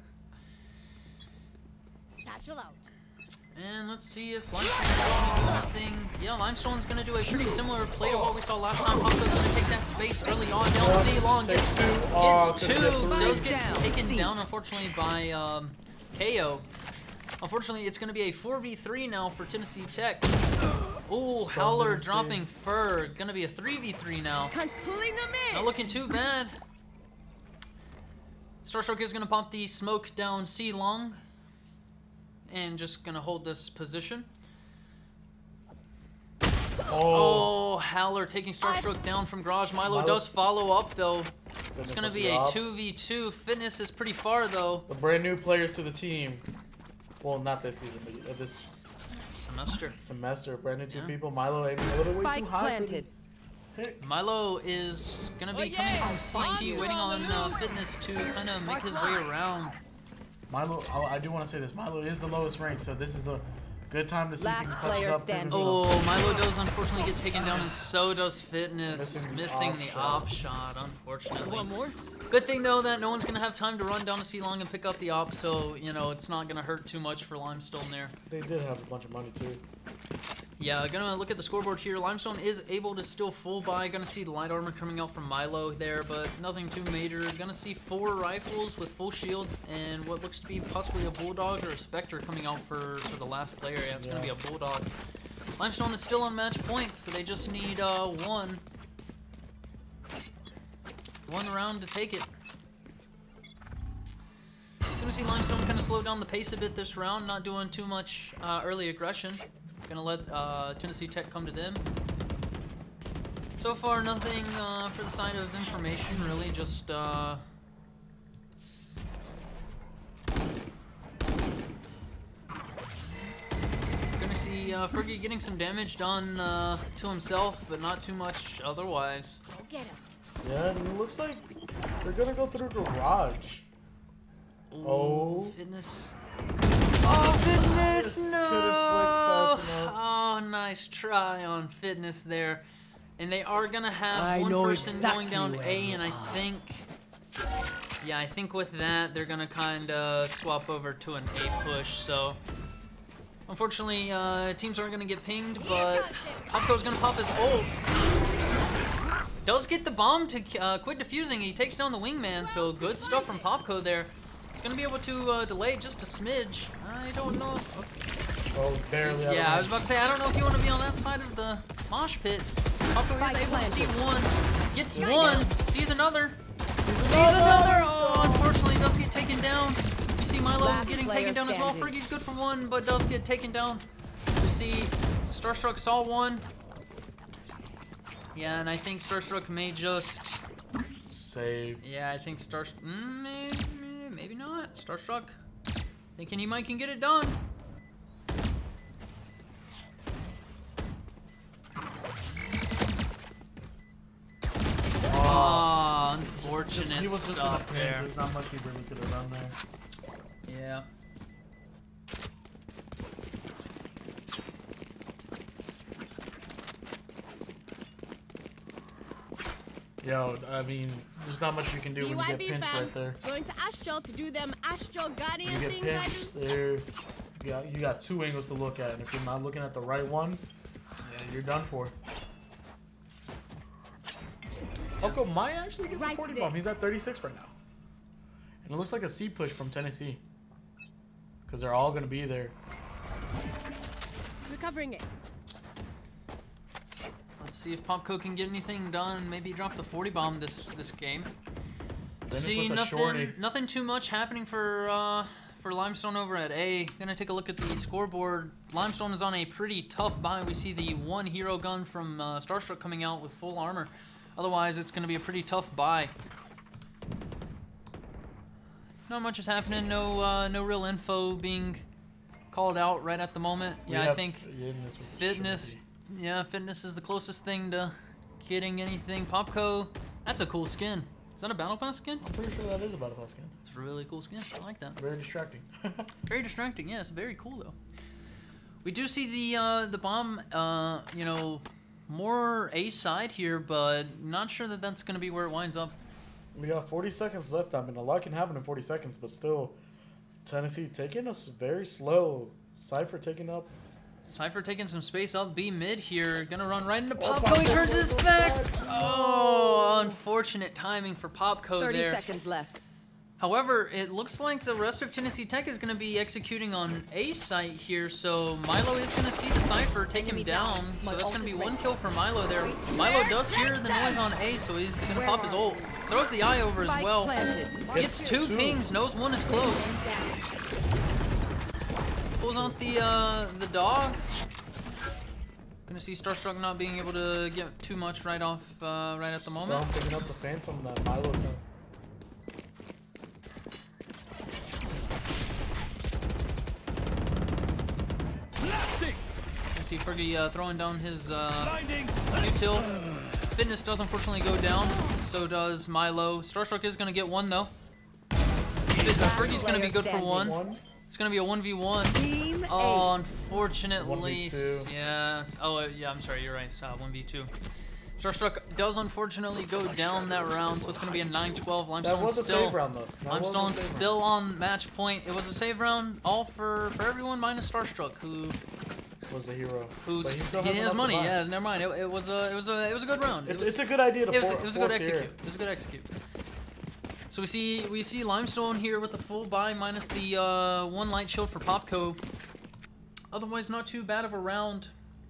Satchel out. And let's see if Limestone's going to do anything. Yeah, Limestone's going to do a pretty similar play to what we saw last time. Popco's going to take that space early on. Down C long, gets 2. Does get taken down, unfortunately, by KO. Unfortunately, it's going to be a 4v3 now for Tennessee Tech. Ooh, Howler dropping Ferg. Going to be a 3v3 now. Pulling them in. Not looking too bad. Starstruck is going to pop the smoke down C long. And just going to hold this position. Oh, Howler taking Starstruck down from Garage. Milo does follow up though. It's gonna be a 2v2. Fitness is pretty far though. The brand new players to the team. Well, not this season, but this semester. Brand new two people. Milo aiming a little way too high. Planted. Milo is gonna be coming from CT, waiting on Fitness to kind of make his way around. Milo, I do want to say this. Milo is the lowest rank, so this is a good time to see if he can Last touch player it up. standing. Oh, Milo does unfortunately get taken down, and so does Fitness. Missing Missing the the op op shot, unfortunately. One more. Good thing though that no one's gonna have time to run down to C-Long and pick up the op, so you know it's not gonna hurt too much for Limestone there. They did have a bunch of money too. Yeah, gonna look at the scoreboard here. Limestone is able to still full buy. Gonna see the light armor coming out from Milo there, but nothing too major. Gonna see 4 rifles with full shields and what looks to be possibly a Bulldog or a Spectre coming out for the last player. Yeah, it's gonna be a Bulldog. Limestone is still on match point, so they just need one round to take it. Gonna see Limestone kind of slow down the pace a bit this round, not doing too much early aggression. Gonna let Tennessee Tech come to them. So far, nothing for the side of information, really. Just gonna see Fergie getting some damage done to himself, but not too much otherwise. Go get him. Yeah, and it looks like they're gonna go through Garage. Ooh, Oh. Fitness. Oh, Fitness! Couldn't No! flick fast enough. Oh, nice try on Fitness there. And they are gonna have I one know person exactly going down where A, you and I think, yeah, I think with that they're gonna kind of swap over to an A push. So, unfortunately, teams aren't gonna get pinged, but Popco's gonna pop his ult. Does get the bomb to quit defusing. He takes down the wingman, so good stuff from Popco there. Gonna be able to delay just a smidge. I don't know. Oh, barely. Yeah, I was about to say, I don't know if you want to be on that side of the mosh pit. Popco is able to see one, gets one, sees another, sees another. Oh, unfortunately, does get taken down. You see Milo Last getting player taken down as well. standing. Fergie's good for one, but does get taken down. You see Starstruck saw one. Yeah, and I think Starstruck may just save. Yeah, I think maybe not. Starstruck thinking he might can get it done. Oh, unfortunate He was just stuff in a pinch. there. There's not much he really could have done there. Yeah. Yo, I mean, there's not much you can do when you get BYB pinched fam, right there. going to Astral to do them Astral Guardian You get things I do. pinched there. You got 2 angles to look at, and if you're not looking at the right one, yeah, you're done for. Oko might actually get the Right 40 there. bomb. He's at 36 right now. And it looks like a C push from Tennessee. Because they're all going to be there. Recovering it. Let's see if Popco can get anything done. Maybe drop the 40 bomb this game. Dennis See, with a shorty. nothing too much happening for Limestone over at A. Gonna take a look at the scoreboard. Limestone is on a pretty tough buy. We see the 1 hero gun from Starstruck coming out with full armor. Otherwise, it's gonna be a pretty tough buy. Not much is happening. No real info being called out right at the moment. Yeah, I think Fitness. Yeah, Fitness is the closest thing to getting anything. Popco, that's a cool skin. Is that a Battle Pass skin? I'm pretty sure that is a Battle Pass skin. It's a really cool skin. I like that. Very distracting. Very distracting. Yes, very cool though. We do see the bomb. You know, more A side here, but not sure that that's gonna be where it winds up. We got 40 seconds left. I mean, a lot can happen in 40 seconds, but still, Tennessee taking us very slow. Cypher taking up. Cypher taking some space up B mid here. Gonna run right into Oh, Popco. He turns Popco his goes back. back. Oh, unfortunate timing for Popco 30 there. seconds left. However, it looks like the rest of Tennessee Tech is going to be executing on A site here, so Milo is going to see the Cypher take him down. So that's going to be 1 kill for Milo there. Milo does hear the noise on A, so he's going to pop his ult. Throws the eye over as Spike well. planted. Gets 2 pings, knows 1 is close. Pulls out the dog. Gonna see Starstruck not being able to get too much right off, right at the Bro, moment. I'm picking up the Phantom that Milo got. Blasting! Gonna see Fergie throwing down his Blinding! util. Fitness does unfortunately go down. So does Milo. Starstruck is gonna get one though. Fergie's gonna be good for one. It's gonna be a 1v1. Team Oh, Ace. unfortunately, 1v2. yes. Oh, yeah. I'm sorry. You're right. 1v2. Starstruck does unfortunately go down that round, so it's gonna be a 9-12. That Limestone was a still. save round though. That was a Limestone save round. still on match point. It was a save round, all for everyone minus Starstruck, who was the hero. who's But he still has enough to money. buy. Yeah, never mind. It was a good round. It's a good idea to It was a good force execute. here. It was a good execute. So we see Limestone here with the full buy minus the one light shield for Popco. Otherwise, not too bad of a round.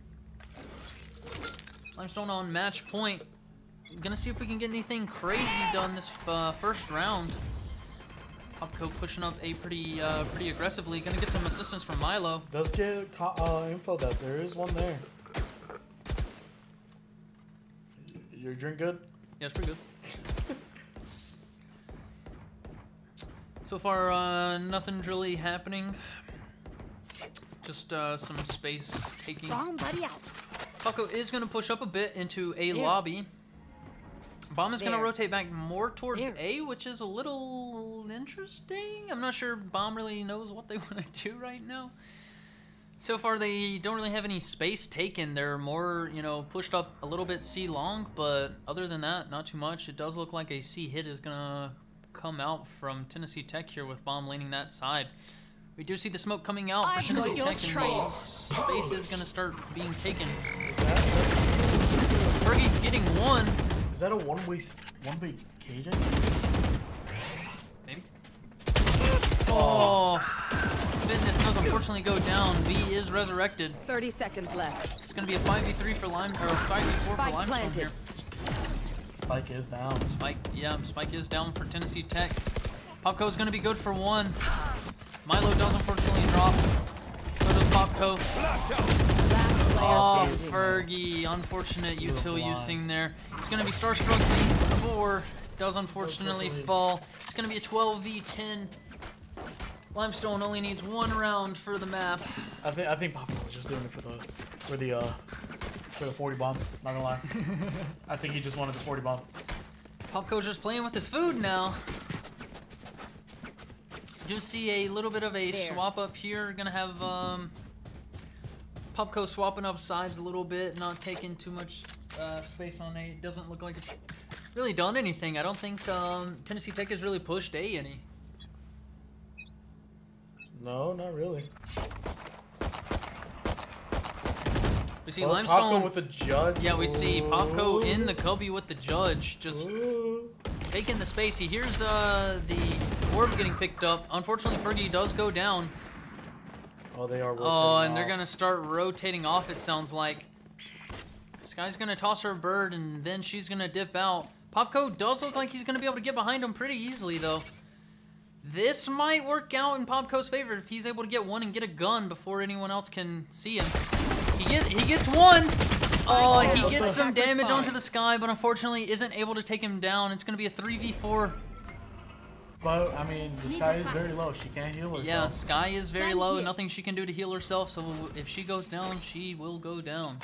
Limestone on match point. Gonna see if we can get anything crazy done this first round. Popco pushing up A pretty aggressively. Gonna get some assistance from Milo. Does get info that there is one there. Your drink good? Yeah, it's pretty good. So far, nothing's really happening. Just some space taking. Bomb buddy out. Paco is going to push up a bit into A lobby. Bomb is going to There. rotate back more towards There. A, which is a little interesting. I'm not sure Bomb really knows what they want to do right now. So far, they don't really have any space taken. They're more, pushed up a little bit C long, but other than that, not too much. It does look like a C hit is going to come out from Tennessee Tech here with Bomb leaning that side. We do see the smoke coming out for I've Tennessee got your Tech, and trail. the space is going to start being taken. Is that Fergie getting one. a one-way cage? I think? Maybe. Oh, Fitness does unfortunately go down. B is resurrected. 30 seconds left. It's going to be a 5v3 for Lime, or 5v4 for Spike Limestone planted. here. Spike is down. Spike is down for Tennessee Tech. Popco is going to be good for one. Milo does unfortunately drop. So does Popco. Last player Oh, standing. Fergie, unfortunate util blind. using there. It's going to be Starstruck V4. Does unfortunately fall. It's going to be a 12v10. Limestone only needs one round for the map. I think Papa was just doing it for the 40 bomb. Not gonna lie. I think he just wanted the 40 bomb. Popco's just playing with his food now. Do see a little bit of a swap up here. Gonna have Popco swapping up sides a little bit, not taking too much space on A. It doesn't look like it's really done anything. I don't think Tennessee Tech has really pushed A any. No, not really. We see Well, Limestone Popco with the judge. Yeah, we see Popco in Ooh. the cubby with the judge, just Ooh. taking the space. He hears the orb getting picked up. Unfortunately, Fergie does go down. Oh, they are rotating Oh, and they're off. gonna start rotating off, it sounds like. Sky's gonna toss her a bird, and then she's gonna dip out. Popco does look like he's gonna be able to get behind him pretty easily, though. This might work out in Popco's favor if he's able to get one and get a gun before anyone else can see him. He gets one. Oh, he gets some damage onto the Sky, but unfortunately isn't able to take him down. It's gonna be a 3v4. But I mean, the Sky is very low. She can't heal herself. Yeah, Sky is very Gun low. hit. Nothing she can do to heal herself. So if she goes down, she will go down.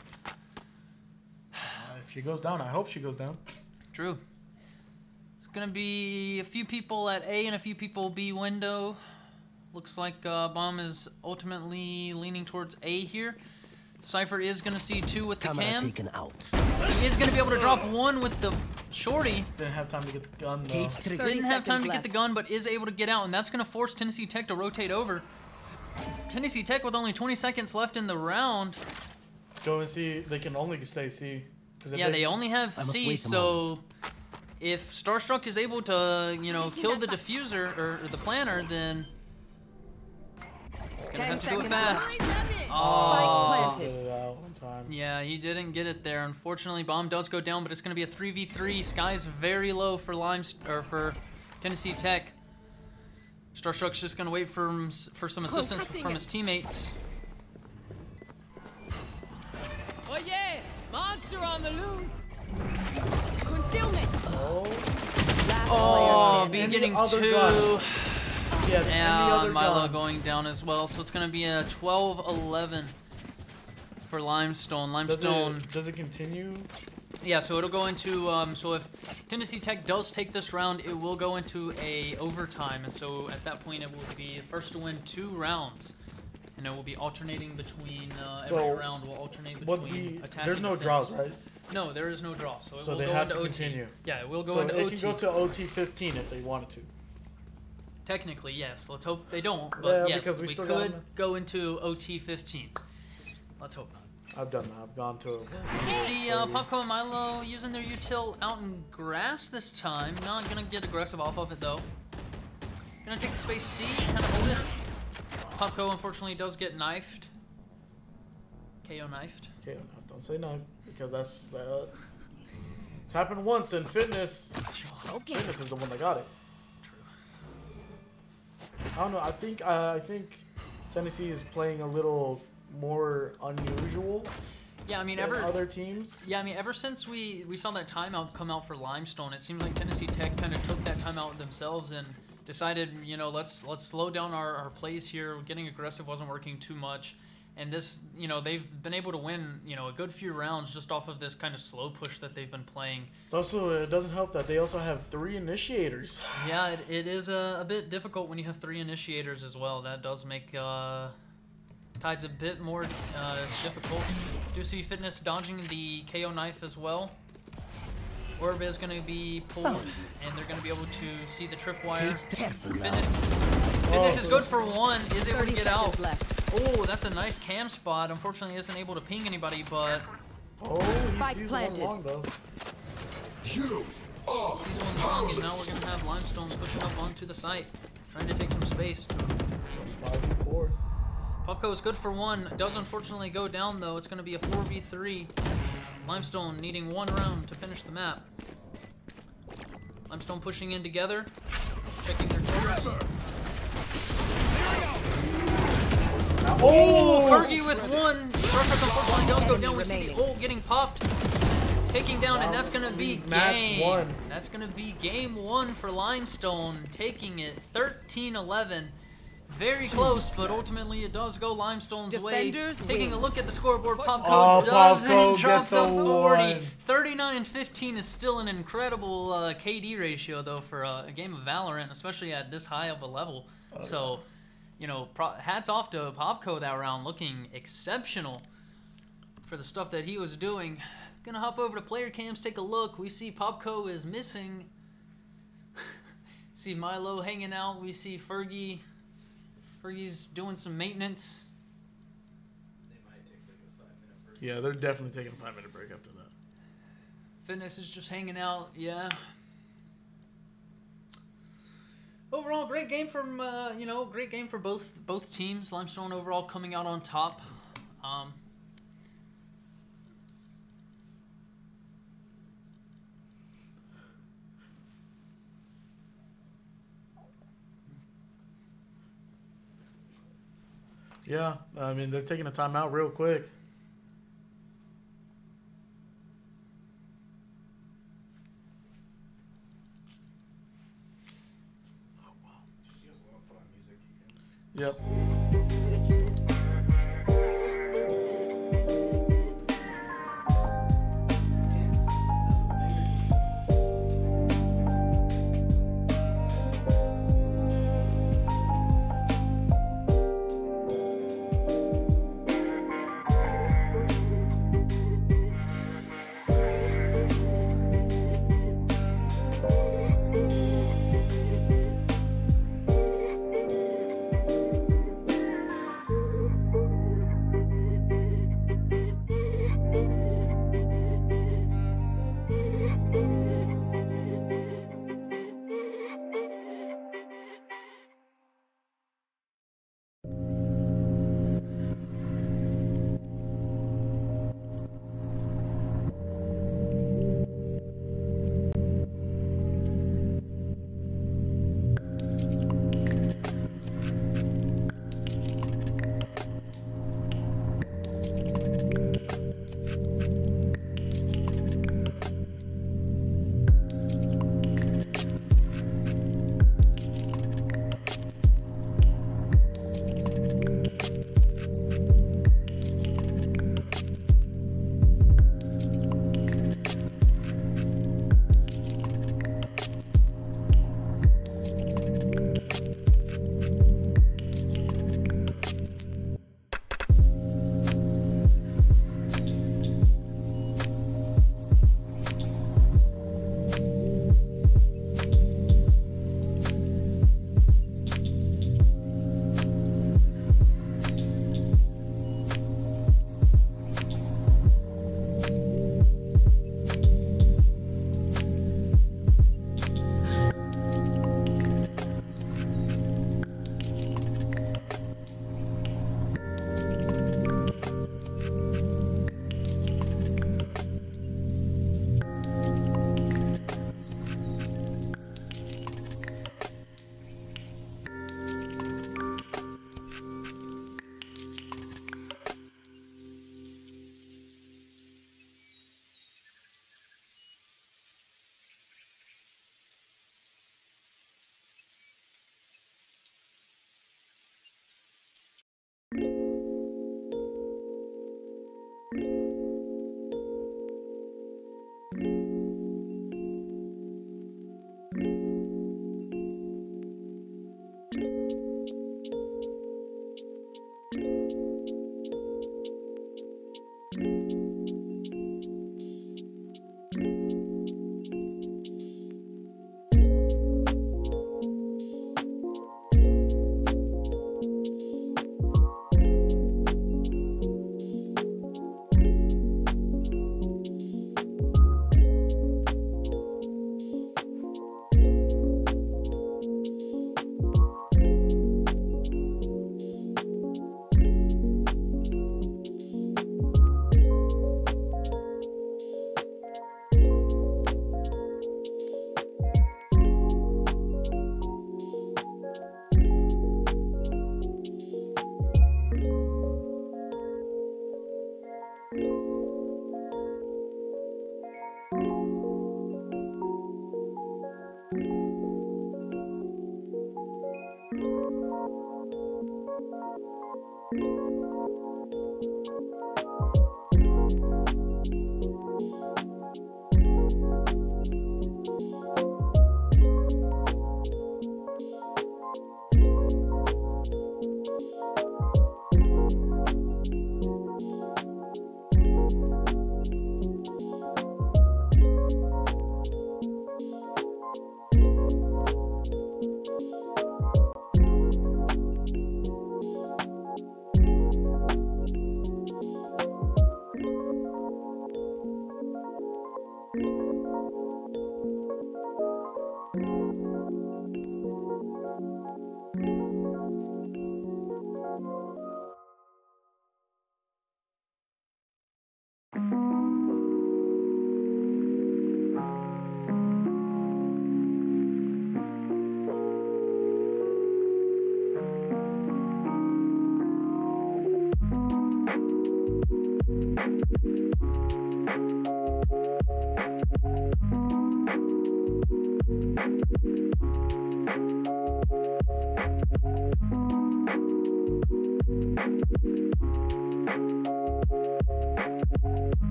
If she goes down, I hope she goes down. True. It's gonna be a few people at A and a few people B window. Looks like Bomb is ultimately leaning towards A here. Cypher is gonna see two with the Camera cam. taken out. He is gonna be able to drop one with the shorty. Didn't have time to get the gun though. Cage triggered. Didn't have time to get left. the gun, but is able to get out, and that's gonna force Tennessee Tech to rotate over. Tennessee Tech with only 20 seconds left in the round. Go and see. They can only stay C. 'Cause if Yeah, they only have I must C, wait a so if Starstruck is able to, kill the diffuser or the planner, then he's gonna 10 have to do it seconds fast. Right, damn it. Oh, planted. Get it out on time. yeah, he didn't get it there. Unfortunately, Bomb does go down, but it's gonna be a 3v3. Sky's very low for for Tennessee Tech. Starstruck's just gonna wait for some assistance Concussing from it. his teammates. Oh yeah. Monster on the loose. Concealment. Oh, Last Oh, player be Any getting other 2. gun. yeah. Any Yeah, other Milo gun. going down as well. So it's going to be a 12-11 for Limestone. Limestone. Does it continue? Yeah, so it'll go into, so if Tennessee Tech does take this round, it will go into a overtime, and so at that point it will be the first to win 2 rounds, and it will be alternating between, So, every round will alternate between attacking There's no and draws, defense. right? No, there is no draw, so it So will they go have into to OT. continue. Yeah, it will go So into it OT. can go to OT 15 if they wanted to. Technically, yes. Let's hope they don't, Yeah, but yes, because we we still could got- go into OT 15. Let's hope not. I've done that. I've gone to. You see Popco and Milo using their util out in grass this time. Not gonna get aggressive off of it though. Gonna take the space C, kind of hold it. Popco unfortunately does get knifed. KO knifed. Okay, don't say knife because that's it's happened once in fitness. Okay. Fitness is the one that got it. I don't know. I think Tennessee is playing a little more unusual Yeah, I mean than other teams. Yeah, I mean, ever since we saw that timeout come out for Limestone, it seems like Tennessee Tech kind of took that timeout themselves and decided, you know, let's slow down our plays here. Getting aggressive wasn't working too much. And this, you know, they've been able to win, you know, a good few rounds just off of this kind of slow push that they've been playing. It's also, it doesn't help that they also have 3 initiators. Yeah, it is a bit difficult when you have 3 initiators as well. That does make Tides a bit more difficult. Do see Fitness dodging the KO knife as well. Orb is going to be pulled, and they're going to be able to see the tripwire. Cage careful now. Fitness is good for 1. Is able to 30 get seconds out. left. Oh, that's a nice cam spot. Unfortunately, isn't able to ping anybody, but Oh, he Spike sees planted. one long though. sees one long, and now we're going to have Limestone pushing up onto the site, trying to take some space. 5v4. Popco is good for 1. Does unfortunately go down though. It's going to be a 4v3. Limestone needing 1 round to finish the map. Limestone pushing in together, checking their triggers. Oh, Fergie with 1. Darkus unfortunately does go down. We see the ult getting popped, taking down, and that's going to be Match game. 1. That's going to be game 1 for Limestone, taking it 13-11. Very close, but ultimately it does go Limestone's way. Defenders Taking win. a look at the scoreboard, Popco Oh, doesn't Popco drop gets the the 40. one. 39-15 is still an incredible KD ratio, though, for a game of Valorant, especially at this high of a level. So, you know, hats off to Popco that round, looking exceptional for the stuff that he was doing. Gonna hop over to player cams, take a look. We see Popco is missing. See Milo hanging out. We see Fergie. Fergie's doing some maintenance. Yeah, they're definitely taking a 5-minute break after that. Fitness is just hanging out, yeah. Overall, great game from you know, great game for both teams. Limestone overall coming out on top. Yeah, I mean, they're taking a timeout real quick. Yep.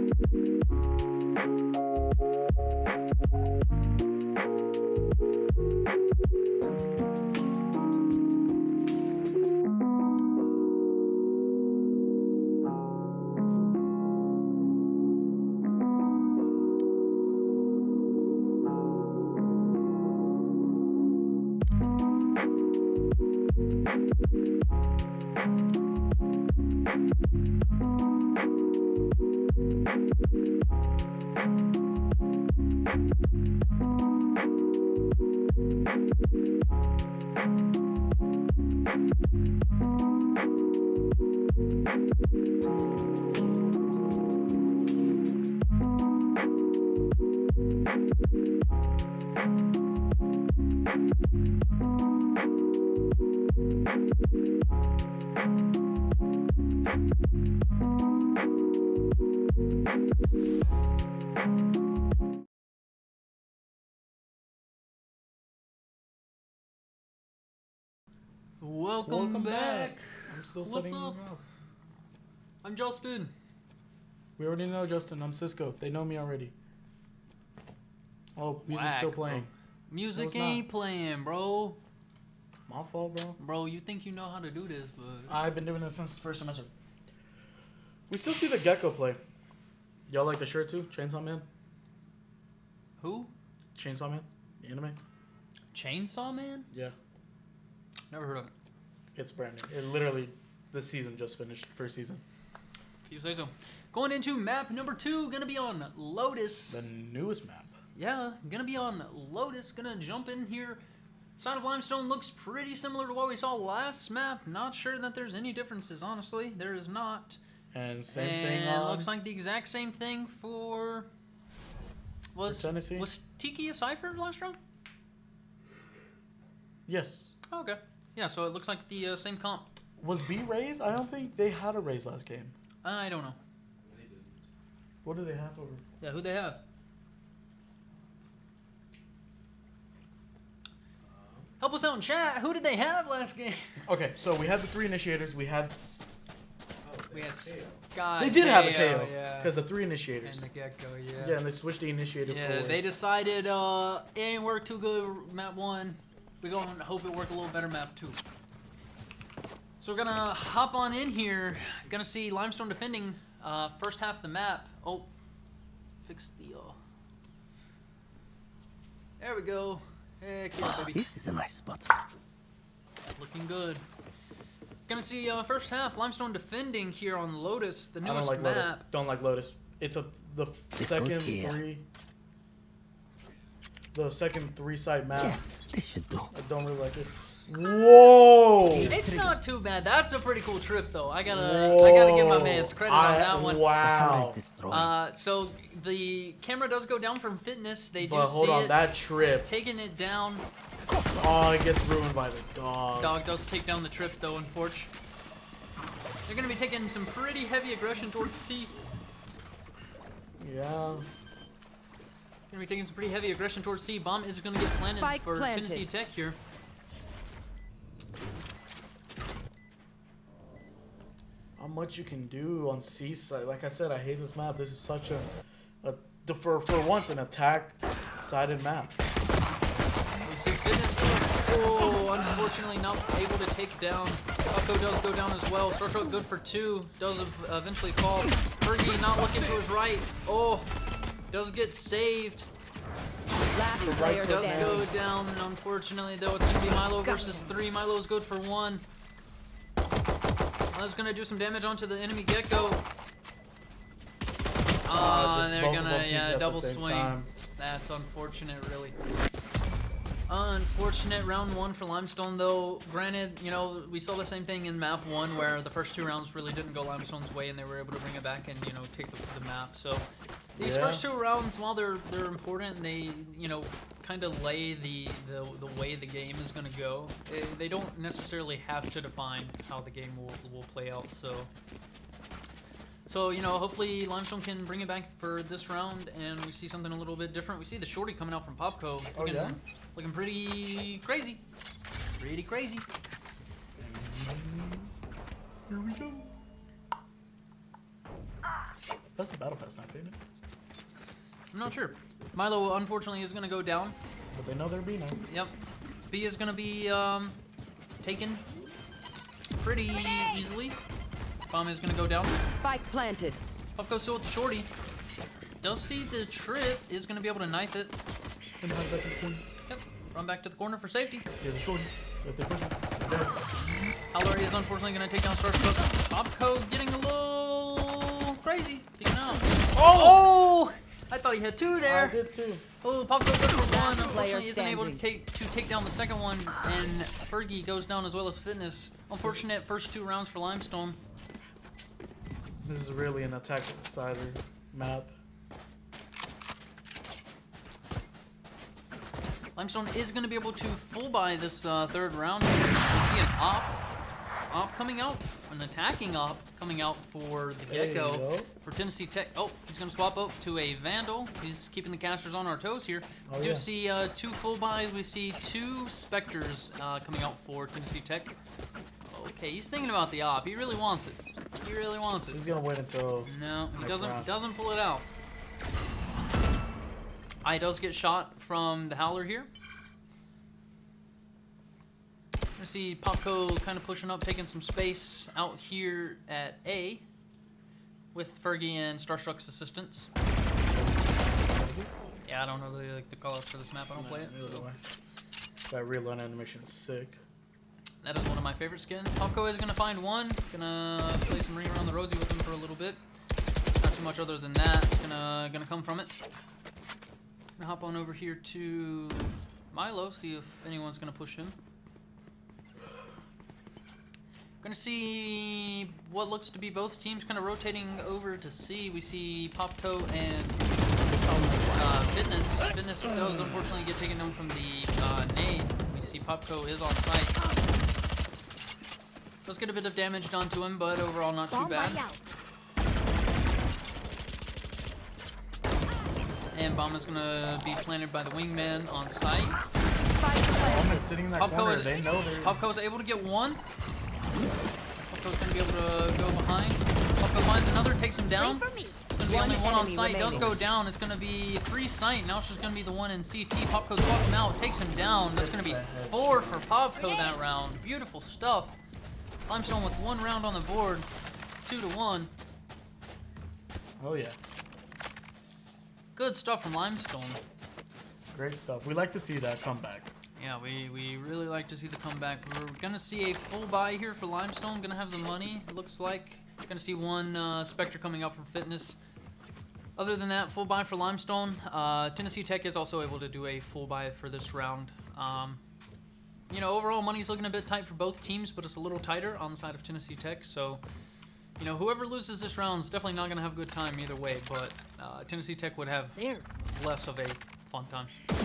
Welcome back. I'm still What's setting up? them up. I'm Justin. We already know Justin. I'm Cisco. They know me already. Oh, music's Whack, still playing. Music No, it's ain't not. playing, bro. My fault, bro. Bro, you think you know how to do this, but I've been doing this since the first semester. We still see the Gecko play. Y'all like the shirt too? Chainsaw Man? who? Chainsaw Man? The anime? Chainsaw Man? Yeah. Never heard of it. It's brand new. It literally, the season just finished. First season. If you say so. Going into map number 2, gonna be on Lotus. The newest map. Yeah, gonna be on Lotus. Gonna jump in here. Side of Limestone looks pretty similar to what we saw last map. Not sure that there's any differences, honestly. There is not. And same and thing it on... looks like the exact same thing for... Was Tennessee? Was Tiki a Cypher last round? Yes. Oh, okay. Yeah, so it looks like the same comp. Was B raised? I don't think they had a raise last game. I don't know. What do they have over? Yeah, who they have? Help us out in chat. Who did they have last game? Okay, so we had the 3 initiators. We had... We had Sky. They did have a KO. Yeah. Because the 3 initiators. And the Gecko, yeah. Yeah, and they switched the initiator Yeah, for... they decided it ain't worked too good map 1. We're gonna hope it worked a little better map 2. So we're gonna hop on in here. Gonna see Limestone defending first half of the map. Oh, fix the there we go. Heck yeah, baby. This is a nice spot. Looking good. Gonna see first half Limestone defending here on Lotus, the I don't newest like map. Lotus. Don't like Lotus. It's the This second goes here. 3... The second 3-side map. Yes, this should do. I don't really like it. Whoa! It's not too bad. That's a pretty cool trip, though. I gotta give my man's credit on that one. The camera is Wow. destroyed. So the camera does go down from fitness. They do But hold see on, it that trip. taking it down. Oh, it gets ruined by the dog. Dog does take down the trip, though. Unfortunately, they're gonna be taking some pretty heavy aggression towards C. Yeah. Gonna be taking some pretty heavy aggression towards C. Bomb is gonna get planted Spike for planted. Tennessee Tech here. How much you can do on C side. Like I said, I hate this map. This is such for once an attack-sided map. We see Fitness. Oh, unfortunately not able to take down. Bucko does go down as well. Starstruck good for 2. Does eventually fall. Fergie not looking to his right. Oh, does get saved. Last player Does standing. go down. Unfortunately, though, it's going to be Milo versus 3. Milo's good for 1. Milo's going to do some damage onto the enemy Gecko. Oh, and Just they're both of going them to, peaked yeah, at the double same swing. time. That's unfortunate, really. Unfortunate round 1 for Limestone, though. Granted, you know, we saw the same thing in map 1 where the first 2 rounds really didn't go Limestone's way and they were able to bring it back and, you know, take the map. So these Yeah. first 2 rounds, while they're important, they, you know, kind of lay the way the game is going to go. They don't necessarily have to define how the game will play out. So, you know, hopefully Limestone can bring it back for this round and we see something a little bit different. We see the shorty coming out from Popco. Oh, yeah? Looking pretty crazy. Pretty crazy. Here we go. That's the battle pass snipe, ain't it? I'm not sure. Milo, unfortunately, is going to go down. But they know they're B now. Yep. B is going to be taken pretty easily. Bomb is going to go down. Spike planted. Puffco still with the shorty. Does see the trip, is going to be able to knife it. Then back to the corner. Yep. Run back to the corner for safety. He has a shorty. So if they push him, they're dead. Halori is unfortunately going to take down Starstruck. Puffco getting a little crazy. Peeking out. Oh! I thought he had two there. I did too. Oh, Puffco good for one. Last player Unfortunately, isn't able to standing. take down the second one, and Fergie goes down as well as Fitness. Unfortunate first 2 rounds for Limestone. This is really an attack decider map. Limestone is going to be able to full buy this third round. We see an op coming out, an attacking op coming out for the There you Gecko go. for Tennessee Tech. Oh, he's going to swap up to a Vandal. He's keeping the casters on our toes here. Oh, We do yeah. see 2 full buys. We see 2 Spectres coming out for Tennessee Tech. Okay, he's thinking about the op. He really wants it. He really wants it. He's gonna wait until No, he next round. doesn't pull it out. I does get shot from the Howler here. We see Popco kind of pushing up, taking some space out here at A with Fergie and Starstruck's assistance. Yeah, I don't know the callouts for this map. I don't play it. Neither So. do I. That reload animation is sick. That is one of my favorite skins. Popco is gonna find one. Gonna play some Ring Around the Rosie with him for a little bit. Not too much other than that. It's gonna come from it. Gonna hop on over here to Milo, see if anyone's gonna push him. Gonna see what looks to be both teams kind of rotating over to C. We see Popco and Fitness. Fitness does unfortunately get taken down from the nade. We see Popco is on site. Does get a bit of damage done to him, but overall not too Bomb bad. right out. And bomb is gonna be planted by the wingman on site. I'm sitting in that Popco corner. is- They know they're. Popco is able to get one. Popco's gonna be able to go behind. Popco finds another, takes him down. Wait for me. It's gonna be One only one on enemy site. Does remaining. go down. It's gonna be free sight. Now it's just gonna be the one in CT. Popco swaps him out, takes him down. That's gonna be 4 for Popco that round. Beautiful stuff. Limestone with 1 round on the board, 2-1. Oh yeah, Good stuff from Limestone. great stuff. We like to see that comeback. Yeah, we really like to see the comeback. We're gonna see a full buy here for Limestone. Gonna have the money, it looks like. Gonna see one Spectre coming out from Fitness. Other than that, full buy for Limestone. Tennessee Tech is also able to do a full buy for this round. You know, overall money's looking a bit tight for both teams, but it's a little tighter on the side of Tennessee Tech. So, you know, whoever loses this round is definitely not gonna have a good time either way. But Tennessee Tech would have There. less of a fun time.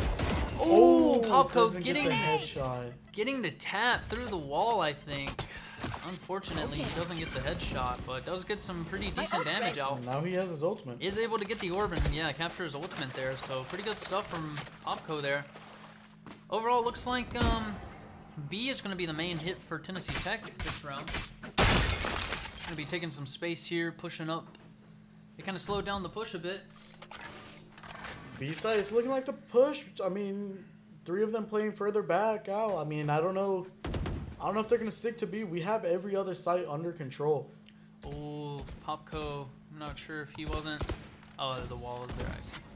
Oh, Popco doesn't get getting the headshot. Getting the tap through the wall, I think. Unfortunately, he doesn't get the headshot, but does get some pretty decent damage out. Now he has his ultimate. Is able to get the orb and, yeah, capture his ultimate there. So pretty good stuff from Popco there. Overall, looks like B is going to be the main hit for Tennessee Tech this round. Going to be taking some space here, pushing up. They kind of slowed down the push a bit. B-side is looking like the push. I mean, 3 of them playing further back out. I mean, I don't know if they're gonna stick to B. We have every other site under control. Oh, Popco. I'm not sure if he wasn't. Oh, the wall is there, I see.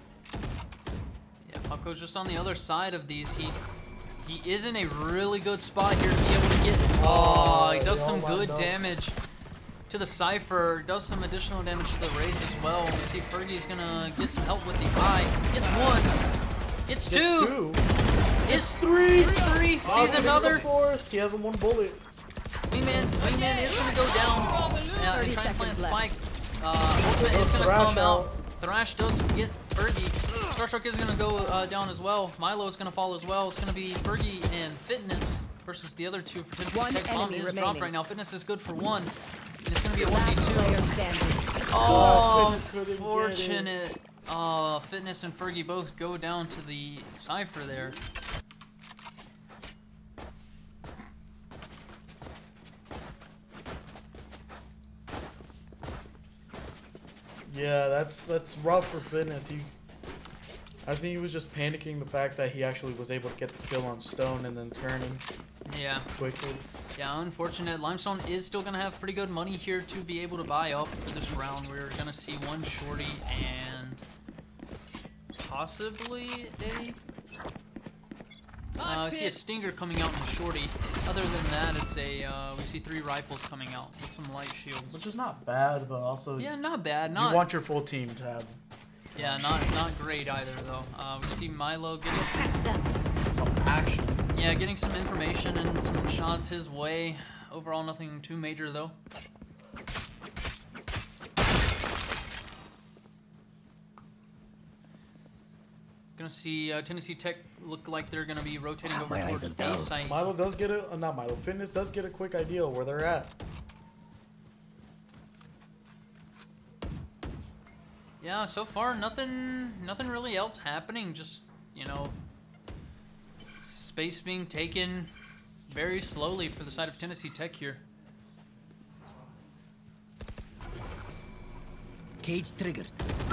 Yeah, Popco's just on the other side of these. He is in a really good spot here to be able to get. Oh, he does they some all good lined up. damage to the Cypher. Does some additional damage to the Raze as well. We see Fergie's gonna get some help with the eye. Gets 1. Gets 2. Gets 2. It's 3. It's 3. Sees another. 4th. He has 1 bullet. Wingman is gonna go down and 30 try and plant seconds Spike. Ultimate is gonna Thrash come out. out. Thrash does get Fergie. Starstruck is gonna go down as well. Milo is gonna fall as well. It's gonna be Fergie and Fitness versus the other 2 for Tennessee One Tech. Bomb enemy is dropped remaining. right now. Fitness is good for 1. And it's gonna be a Last 1v2. player standing. Oh, Fitness couldn't get it. unfortunate. Fitness and Fergie both go down to the Cypher there. Yeah, that's rough for Fitness. I think he was just panicking the fact that he actually was able to get the kill on Stone and then turning Yeah. quickly. Yeah, unfortunate. Limestone is still going to have pretty good money here to be able to buy up for this round. We're going to see one shorty and possibly a... I see a stinger coming out in shorty. Other than that, it's a we see 3 rifles coming out with some light shields. Which is not bad, but also Yeah, not bad. you Not want your full team to have yeah, not great either though. We see Milo getting some action. yeah, getting some information and some shots his way. Overall, nothing too major though. Gonna see Tennessee Tech look like they're gonna be rotating over My towards eyes are A down. site. Milo does get a not Milo. Fitness does get a quick idea of where they're at. Yeah, so far nothing really else happening. Just, you know, space being taken very slowly for the side of Tennessee Tech here. Cage triggered.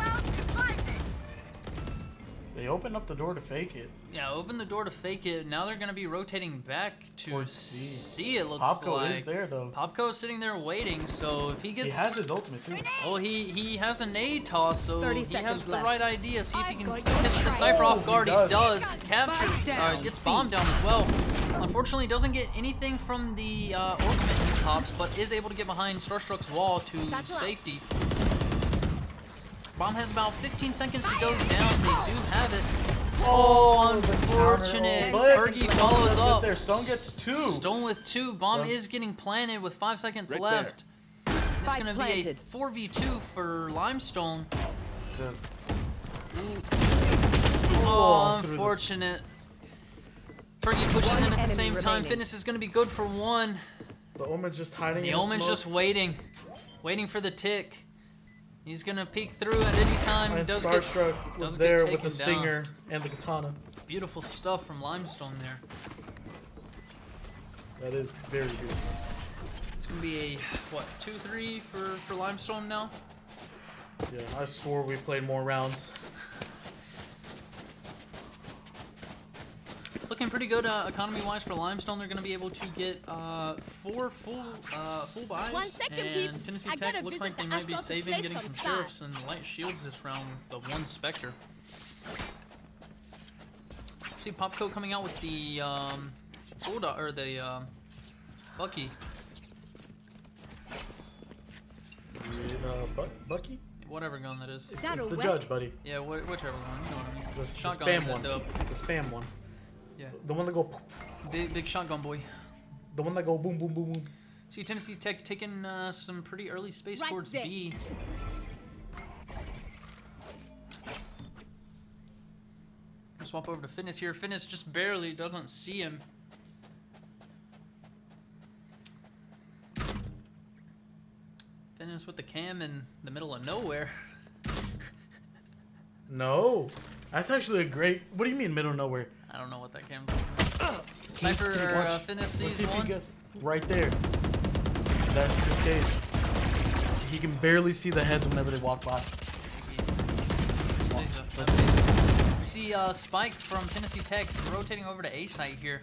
They open up the door to fake it. Yeah, open the door to fake it. Now they're going to be rotating back to Towards C, it looks Popko like. is there though. Popko's sitting there waiting, so if he He gets... has his ultimate too. Oh, he has a nade toss, so 30 he has seconds the left. right idea. See if he can I've catch got your the trail. Cypher off He guard. He does. does. Capture. down. Gets bombed down as well. Unfortunately, doesn't get anything from the ultimate he pops, but is able to get behind Starstruck's wall to Satchel out. safety. Bomb has about 15 seconds to go down. They do have it. Oh, unfortunate. But Fergie Stone follows does get up. there. Stone gets 2. Stone with 2. Bomb Yeah. is getting planted with 5 seconds Right left. It's Spike going to be a planted. 4v2 for Limestone. Good. Oh, through the- unfortunate. Fergie pushes in at the enemy same time. remaining. Fitness is going to be good for 1. The Omen's just hiding The in the Omen's smoke. just waiting for the tick. He's going to peek through at any time. He And does get, Starstruck was does there get with the taken down. stinger and the katana. Beautiful stuff from Limestone there. That is very good. It's going to be a, what, 2-3 for Limestone now? Yeah, I swore we played more rounds. Looking pretty good economy-wise for Limestone. They're going to be able to get 4 full buys. 1 second, and peeps. Tennessee I Tech gotta looks visit like they the might be Astros to saving, play getting some some stars. sheriffs and light shields this round with the 1 Spectre. See Popco coming out with the Bulldog, or the Bucky. Bucky? Whatever gun that is. It's that a the weapon? judge, buddy. Yeah, whichever one. You know what I mean. The Shotgun spam is one. dope. The spam one. Yeah. The one that go. Big shotgun boy. The one that go boom, boom, boom, boom. See Tennessee Tech taking some pretty early space Right towards there. B. Swap over to Fitness here. Fitness just barely doesn't see him. Fitness with the cam in the middle of nowhere. No, that's actually a great. What do you mean middle of nowhere? I don't know what that cam's doing. Sniper or Watch. Fitness Let's sees see if he one. gets right there. That's the cage. He can barely see the heads whenever they walk by. We see Spike from Tennessee Tech rotating over to A site here.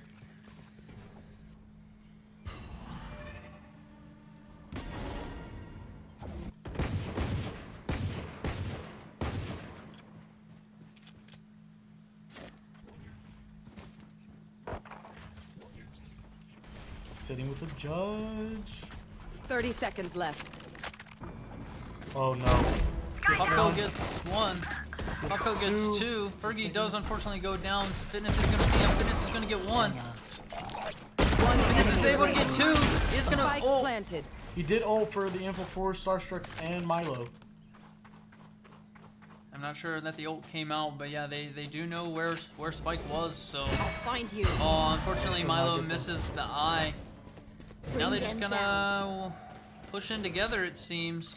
Sitting with the judge. 30 seconds left. Oh no. Popco gets 1. Popco gets 2. Fergie does unfortunately go down. Fitness is going to see him. Fitness is going to get 1. Fitness is able to get 2. Is going Spike to ult. planted. He did ult for the Info 4, Starstruck, and Milo. I'm not sure that the ult came out, but yeah, they do know where Spike was, so... I'll find you. Oh, unfortunately, Did not Milo get them. misses the eye. Now they're Bring just them gonna push in together, it seems.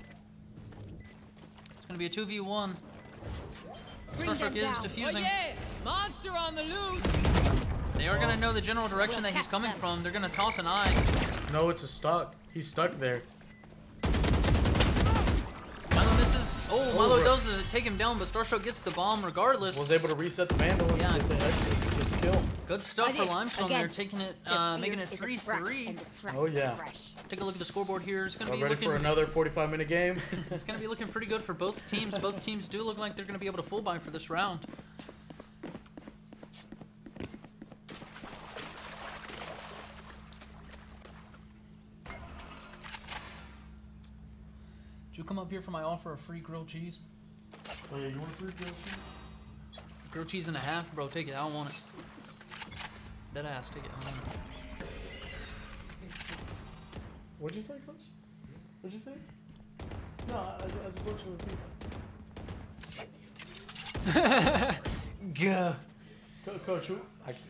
It's gonna be a 2v1. Bring Starstruck them is down. defusing. Monster on the loose! They are gonna know the general direction We'll that he's catch coming them. from. They're gonna toss an eye. No, it's a stuck. He's stuck there. Milo misses. does take him down, but Starstroke gets the bomb regardless. Was able to reset the Vandal and Yeah. get the extra, get the kill. Good stuff for Limestone. Again. They're taking it, making it 3-3. Oh yeah. Take a look at the scoreboard here. It's gonna We're be ready looking. for another 45-minute game. It's gonna be looking pretty good for both teams. Both teams do look like they're gonna be able to full buy for this round. Did you come up here for my offer of free grilled cheese? Oh yeah, you want free grilled cheese? Grilled cheese and a half, bro. Take it. I don't want it. Dead ass. Take it. I don't want it. What'd you say, Coach? What'd you say? No, I just looked for the people. Gah. Coach, who?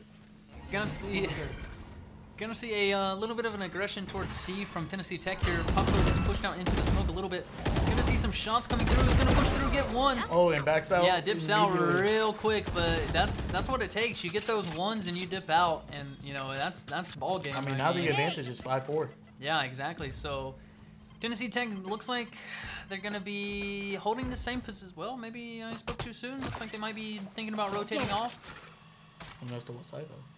Gonna see a little bit of an aggression towards C from Tennessee Tech here. Popco gets pushed out into the smoke a little bit. Gonna see some shots coming through. He's gonna push through, get one. Oh, and backs out. Yeah, dips out immediately. real quick, but that's what it takes. You get those ones and you dip out, and you know that's ball game. I mean, now the advantage is 5-4. Yeah, exactly. So Tennessee Tech looks like they're gonna be holding the same position. Well, maybe I spoke too soon. Looks like they might be thinking about rotating off. And that's to what side though?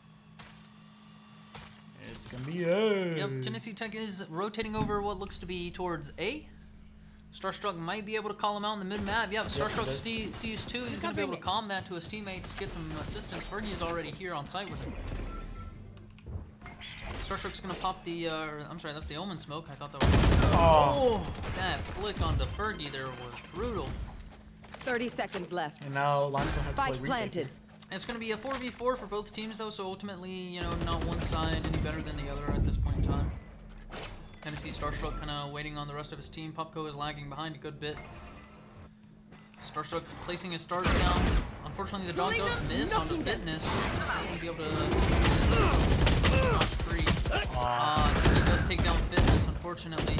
It's gonna be A. Yep, Tennessee Tech is rotating over what looks to be towards A. Starstruck might be able to call him out in the mid-map. Yep, Starstruck sees two. He's going to be able to calm that to his teammates, get some assistance. Fergie is already here on site with him. Starstruck's going to pop the, I'm sorry, that's the Omen smoke. I thought that was... Oh, that flick onto Fergie there was brutal. 30 seconds left. And now Limestone has to Spike play retake. planted. It's going to be a 4v4 for both teams, though, so ultimately, you know, not one side any better than the other at this point in time. Tennessee Starstruck kind of waiting on the rest of his team. Popco is lagging behind a good bit. Starstruck placing his stars down. Unfortunately, the dog does miss on the fitness. Fitness is going to be able to not free. He does take down fitness, unfortunately.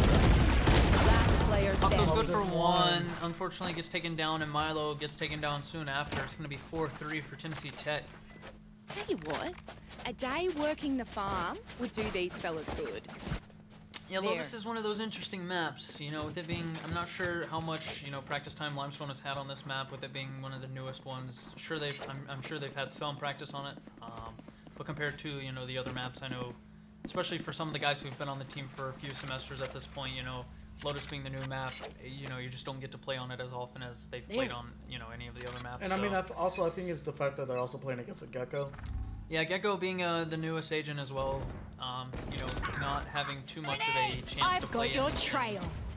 Last player Popco's standing. good for one. Unfortunately, gets taken down, and Milo gets taken down soon after. It's going to be 4-3 for Tennessee Tech. Tell you what, a day working the farm would do these fellas good. Yeah, There. Lotus is one of those interesting maps, you know, with it being, I'm not sure how much, you know, practice time Limestone has had on this map, with it being one of the newest ones. Sure, I'm sure they've had some practice on it, but compared to, you know, the other maps, I know, especially for some of the guys who've been on the team for a few semesters at this point, you know, Lotus being the new map, you know, you just don't get to play on it as often as they've played on, you know, any of the other maps. And I mean, I think it's the fact that they're also playing against a Gecko. Yeah, Gecko being the newest agent as well, you know, not having too much of a chance to I've play got your in trail.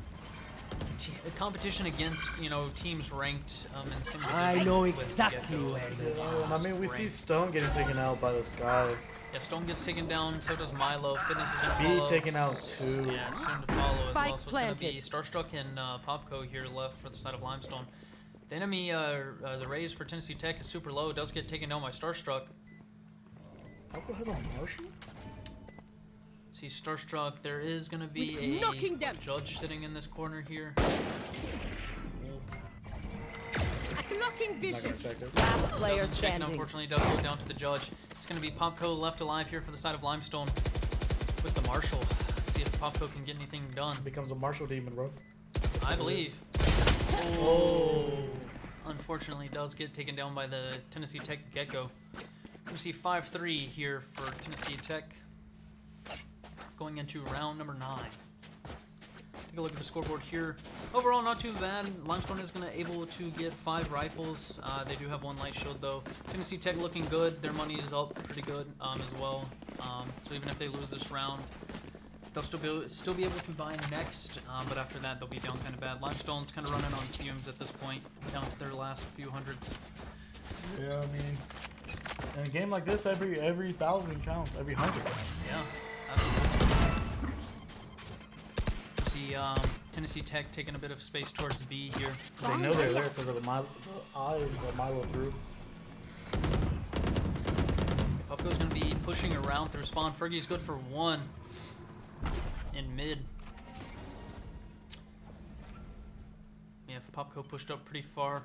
competition against, you know, teams ranked in single I digits know with exactly Gecko. where you Yeah, and I mean, we see Ranked. Stone getting taken out by the Sky. Yeah, Stone gets taken down, so does Milo. Fitness is going to B follow. taken out too. Yeah, soon to follow as Spike well. So it's going to be planted. Starstruck and Popco here left for the side of Limestone. The enemy, the raise for Tennessee Tech is super low. It does get taken down by Starstruck. Popco has a Marshall? See Starstruck, there is going to be With knocking them. a judge sitting in this corner here. Blocking Not vision. gonna check it. Last player Doesn't check, and standing. unfortunately does go down to the judge. It's going to be Popco left alive here for the side of Limestone with the Marshal. See if Popco can get anything done. Becomes a Marshall demon, bro. I believe. Oh. Unfortunately, does get taken down by the Tennessee Tech Gecko. We see 5-3 here for Tennessee Tech. Going into round number 9. Take a look at the scoreboard here. Overall, not too bad. Limestone is going to able to get 5 rifles. They do have 1 light shield though. Tennessee Tech looking good. Their money is up pretty good as well. So even if they lose this round, they'll still be able to buy next. But after that, they'll be down kind of bad. Limestone's kind of running on fumes at this point, down to their last few hundreds. Yeah, I mean, in a game like this, every 1,000 counts, every 100. Yeah, absolutely. See Tennessee Tech taking a bit of space towards B here. They know they're there because of the eyes that Milo threw. Popco's going to be pushing around through spawn. Fergie's good for 1 in mid. Yeah, Popco pushed up pretty far.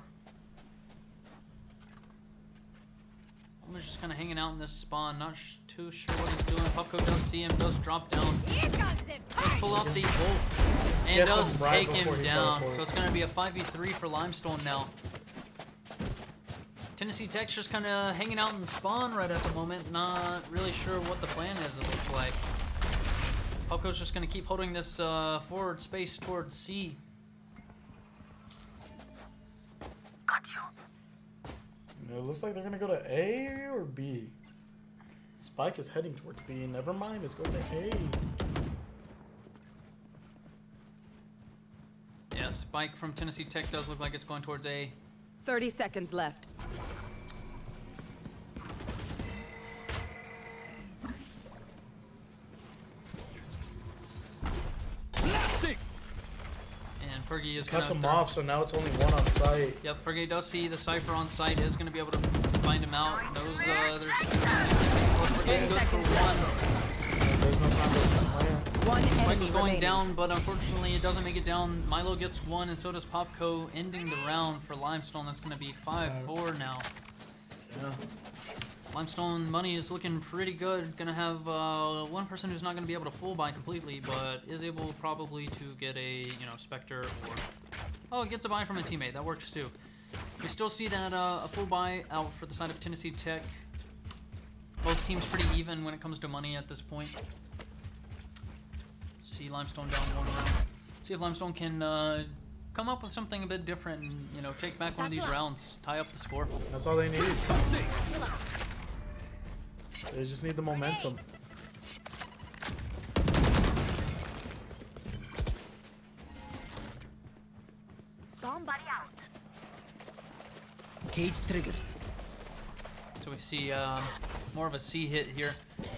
Omen's just kind of hanging out in this spawn, not too sure what he's doing. Popco does see him, does drop down. Does pull out the ult and Gets does him right take before him he down. teleports. So it's going to be a 5v3 for Limestone now. Tennessee Tech's just kind of hanging out in spawn right at the moment. Not really sure what the plan is, it looks like. Popco's just going to keep holding this forward space towards C. It looks like they're gonna go to A or B. Spike is heading towards B. Never mind, it's going to A. Yeah, Spike from Tennessee Tech does look like it's going towards A. 30 seconds left. And Fergie is Cuts going him to... off, so now it's only one on site. Yep, Fergie does see the Cypher on site, is going to be able to find him out. Knows there's... Fergie's good for one. There's no time to plan. One Spike enemy was going remaining. down, but unfortunately it doesn't make it down. Milo gets one, and so does Popco, ending the round for Limestone. That's going to be 5-4 now. Yeah. Limestone money is looking pretty good. Gonna have one person who's not gonna be able to full buy completely, but is able probably to get a Spectre or gets a buy from a teammate. That works too. We still see that a full buy out for the side of Tennessee Tech. Both teams pretty even when it comes to money at this point. See Limestone down one round. See if Limestone can come up with something a bit different and take back one of these rounds, tie up the score. That's all they need. They just need the momentum. Cage triggered. So we see more of a C hit here.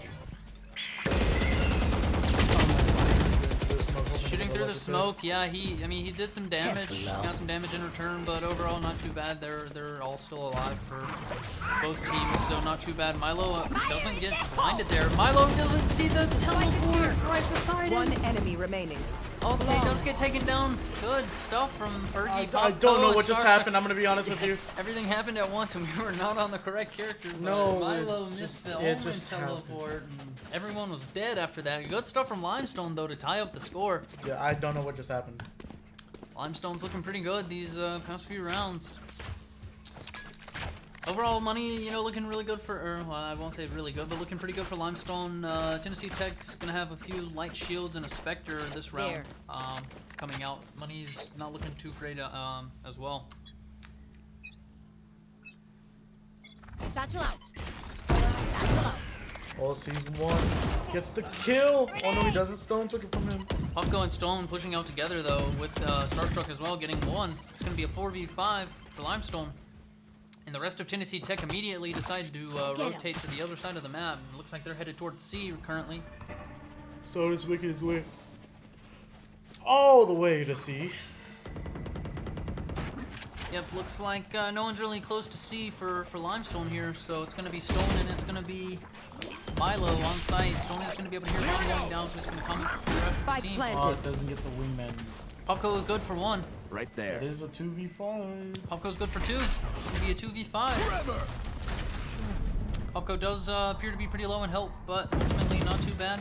Shooting through the smoke, yeah, he did some damage, got some damage in return, but overall not too bad. They're all still alive for both teams, so not too bad. Milo doesn't get blinded there. Milo doesn't see the teleport right beside him. One enemy remaining. Okay, does get taken down. Good stuff from Fergie. I don't know what just happened. I'm gonna be honest with you. Everything happened at once, and we were not on the correct character. But No, Milo it's missed just- the it Omen just teleport, and everyone was dead after that. Good stuff from Limestone though to tie up the score. Yeah, I don't know what just happened. Limestone's looking pretty good these past few rounds. Overall money, looking really good for, or well, I won't say really good, but looking pretty good for Limestone. Tennessee Tech's gonna have a few light shields and a Spectre this round coming out. Money's not looking too great as well. Satchel out. Satchel out. Oh, season one gets the kill. Oh no, he doesn't. Stone took it from him. Popco and Stone pushing out together though, with Starstruck as well getting one. It's gonna be a 4v5 for Limestone. And the rest of Tennessee Tech immediately decided to rotate to the other side of the map. It looks like they're headed towards C currently. Stone is making his way all the way to C. Yep, looks like no one's really close to C for Limestone here, so it's going to be Stone and it's going to be Milo on site. Stone is going to be able to hear one going down, so it's going to come for the rest of the team. Oh, it doesn't get the wingman. Popco is good for one. Right there. It is a 2v5. Popco's good for two. It's going to be a 2v5. Popco does appear to be pretty low in health, but ultimately not too bad.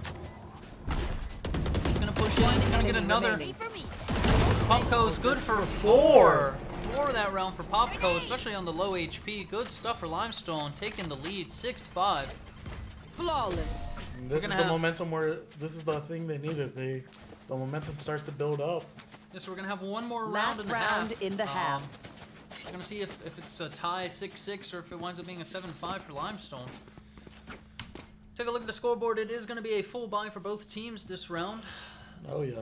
He's going to push in. He's going to get another. Popco's good for four. Four that round for Popco, especially on the low HP. Good stuff for Limestone, taking the lead, 6-5. Flawless. And this is the momentum where this is the thing they needed. The momentum starts to build up. Yes, so we're gonna have one more Last round in the round half. in the half. We're gonna see if it's a tie 6-6 or if it winds up being a 7-5 for Limestone. Take a look at the scoreboard. It is gonna be a full buy for both teams this round. Oh yeah.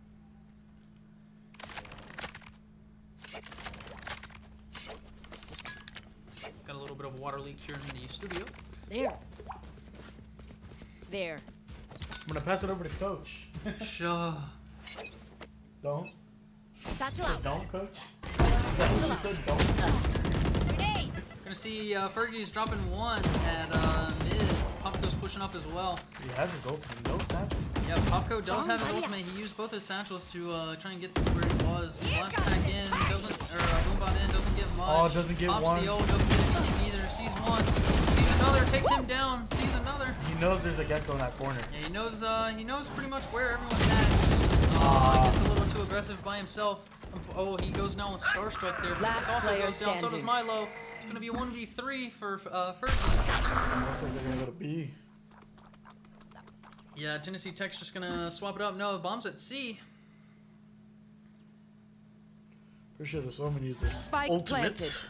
Got a little bit of a water leak here in the studio. There. There. I'm gonna pass it over to Coach. Sure. Don't. Satchel out. Don't, Coach. Is that what you said? Don't. Grenade. Gonna see Fergie's dropping one at mid. Popco's pushing up as well. He has his ultimate. No satchels. Yeah, Popco does have his ultimate. He used both his satchels to try and get to where he was. Last attack in, doesn't, or Boombot in, doesn't get much. Oh, doesn't get Pops one. the ult, doesn't get anything either. Sees one, sees another, takes him down, sees another. He knows there's a Gecko in that corner. Yeah, he knows pretty much where everyone's at. Gets a little too aggressive by himself. Oh, he goes down with Starstruck there. Last This also player goes down. So does standing. Milo. It's gonna be a 1v3 for Fergie. Looks like they're gonna go to B. Yeah, Tennessee Tech's just gonna swap it up. No, bombs at C. Pretty sure this woman used this Spike ultimates.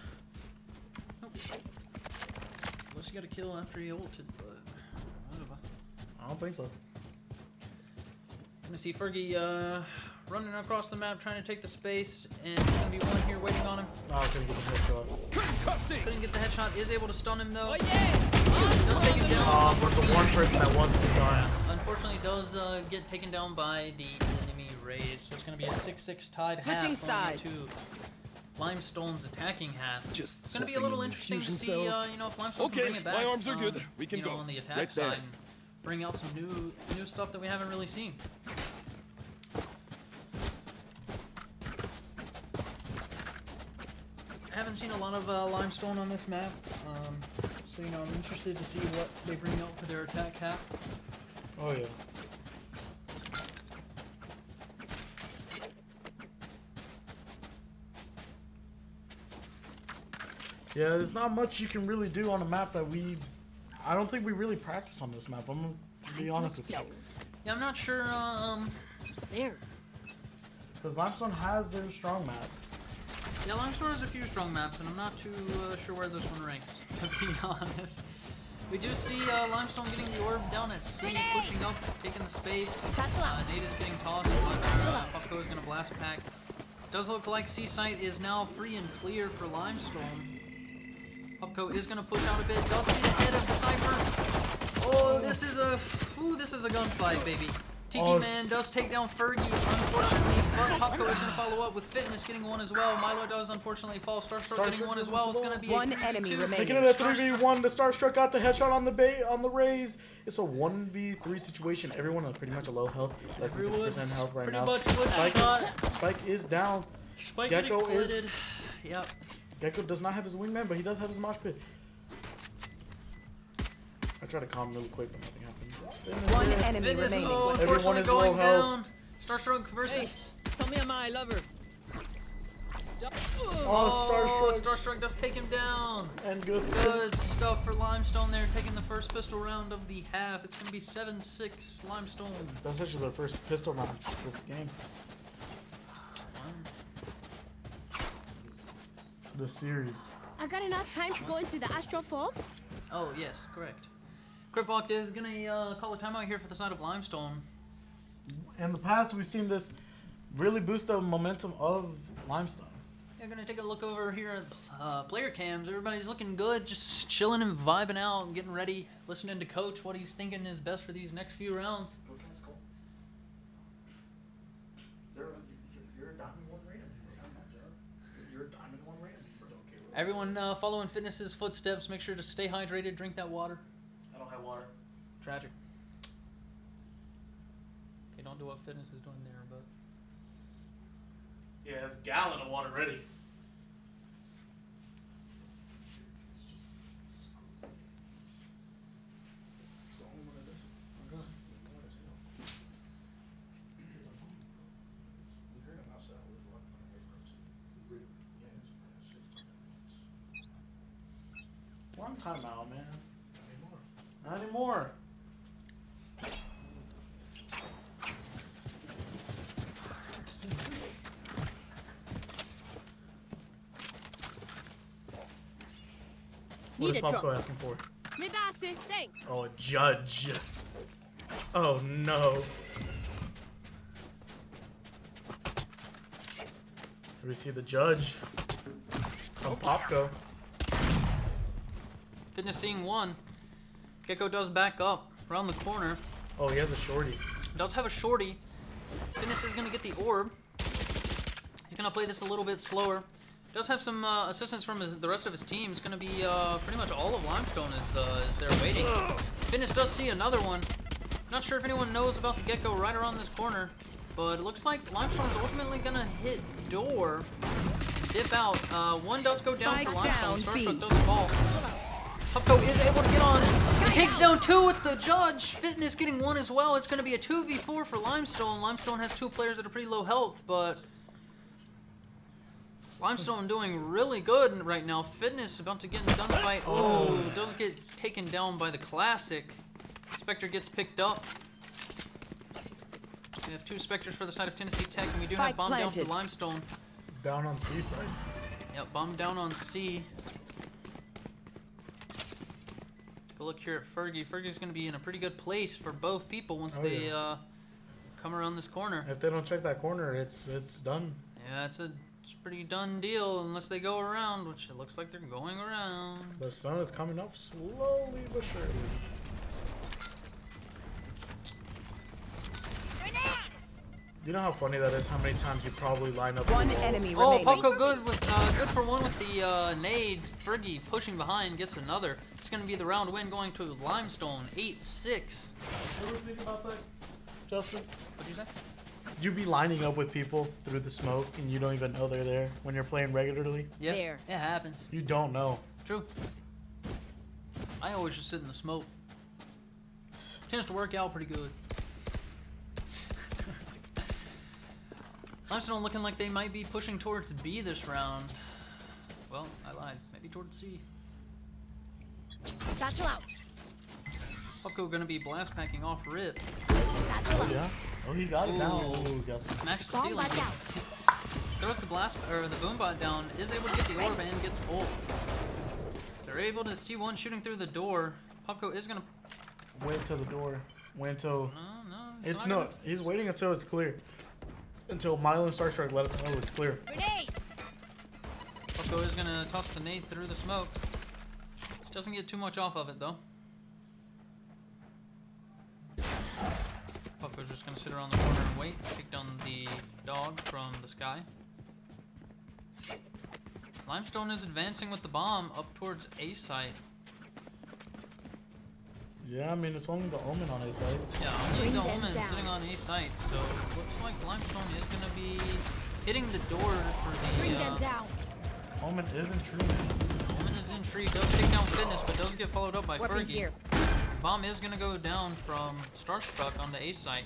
Unless he got a kill after he ulted, but whatever. I don't think so. Gonna see Fergie running across the map trying to take the space, and there's gonna be one here waiting on him. Oh, I couldn't get the headshot. Couldn't get the headshot, is able to stun him though. Oh yeah! Does take him down. Oh, but the one person that wasn't stunned. Unfortunately, does get taken down by the enemy raid, so it's gonna be a 6-6 tied Switching half going sides. to Limestone's attacking half. Just It's gonna be a little interesting to see, if Limestone Okay, can bring it back. my arms are good. We can go. On the attack Right there. side, and bring out some new stuff that we haven't really seen. I haven't seen a lot of Limestone on this map, so I'm interested to see what they bring out for their attack half. Oh yeah. Yeah, there's not much you can really do on a map that I don't think we really practice on this map. I'm gonna be honest with you. Yeah, I'm not sure. There. Because Limestone has their strong map. Yeah, Limestone has a few strong maps, and I'm not too sure where this one ranks, to be honest. We do see Limestone getting the orb down at C, pushing up, taking the space. Nate is getting tossed. Puffco is going to blast pack. Does look like C site is now free and clear for Limestone. Puffco is going to push out a bit. Does see the head of Decipher. Oh, this is a gunfight, baby. Tiki Man does take down Fergie, unfortunately, but Puffco is going to follow up with Fitness getting one as well. Milo does unfortunately fall. Starstruck getting one as well. It's going to be One a 3v2. enemy remaining. Taking it at 3v1, the Starstruck got the headshot on the raise. It's a 1v3 situation. Everyone is pretty much a low health, less than 50% health right now. Pretty much what Spike is down. Spike Gecko is. is. Yep. Gecko does not have his wingman, but he does have his mosh pit. I tried to calm really quick, but nothing happened. One enemy Fitness, remaining. oh, Everyone unfortunately is going low health. down. Starstruck versus. Tell me am I lover. Oh, Starstruck. Starstruck does take him down. And good. Good stuff for Limestone there, taking the first pistol round of the half. It's going to be 7-6 Limestone. That's actually the first pistol round this game. The series. I got enough time to go into the Astro Form? Oh, yes, correct. Cryptlock is going to call a timeout here for the side of Limestone. In the past, we've seen this really boost the momentum of Limestone. Yeah, going to take a look over here at player cams. Everybody's looking good, just chilling and vibing out and getting ready, listening to Coach, what he's thinking is best for these next few rounds. Okay, that's cool. You're a diamond one rated. You're a diamond one rated. Everyone following Fitness's footsteps, make sure to stay hydrated, drink that water. I don't have water. Tragic. Okay, don't do what Fitness is doing there, but... Yeah, it's a gallon of water ready. One time out, man. Not anymore. What is Need a Popco drop. asking for? Midasi, thanks. Oh, a judge. Oh no. We see the judge from Popco. Fitness seeing one. Gecko does back up around the corner. Oh, he has a shorty. Does have a shorty. Fitness is going to get the orb. He's going to play this a little bit slower. Does have some assistance from the rest of his team. It's going to be pretty much all of Limestone is there waiting. Fitness does see another one. Not sure if anyone knows about the Gecko right around this corner, but it looks like Limestone's ultimately going to hit door. Dip out. One does go down for Spike Limestone. down, B. Starstruck doesn't fall. Pupko is able to get on. He takes down 2 with the judge. Fitness getting 1 as well. It's going to be a 2v4 for Limestone. Limestone has 2 players that are pretty low health, but Limestone doing really good right now. Fitness about to get in a gunfight. Oh, does get taken down by the Classic. Spectre gets picked up. We have 2 Spectres for the side of Tennessee Tech, and we do have bomb down for Limestone. Down on C side. Yep, bomb down on C. Take a look here at Fergie. Fergie's going to be in a pretty good place for both people once they come around this corner. If they don't check that corner, it's done. Yeah, it's a pretty done deal unless they go around, which it looks like they're going around. The sun is coming up slowly but surely. You know how funny that is? How many times you probably line up 1 the walls? enemy Oh, remaining. Pupko good with good for 1 with the nade. Fergie pushing behind gets another. It's going to be the round win going to Limestone 8-6. Ever think about that, Justin? What'd you say? You be lining up with people through the smoke and you don't even know they're there when you're playing regularly? Yeah, There. it happens. You don't know. True. I always just sit in the smoke. Tends to work out pretty good. Limestone looking like they might be pushing towards B this round. Well, I lied. Maybe towards C. Satchel out. Pupko gonna be blast packing off rip. Satchel out. Yeah. Oh, he got it now. Ooh. Oh, he got it. Smash the Bomb ceiling. bot out. Throws the blast or the boom bot down. Is able to get the orb and gets ult. They're able to see 1 shooting through the door. Pupko is gonna. Wait till the door. Wait until. It's not No, gonna- he's waiting until it's clear. Until Milo and Star Strike let him know it's clear. Grenade. Pupko is gonna toss the nade through the smoke. Doesn't get too much off of it though. Pupko's just gonna sit around the corner and wait. Take down the dog from the sky. Limestone is advancing with the bomb up towards A site. Yeah, I mean, it's only the Omen on his side. Yeah, only Bring the them Omen down. sitting on A site, so looks like Limestone is gonna be hitting the door for Bring the them down. Omen is intrigued. Omen is in tree, does take down Fitness, but does get followed up by Weapon Fergie. here. Bomb is gonna go down from Starstruck on the A site.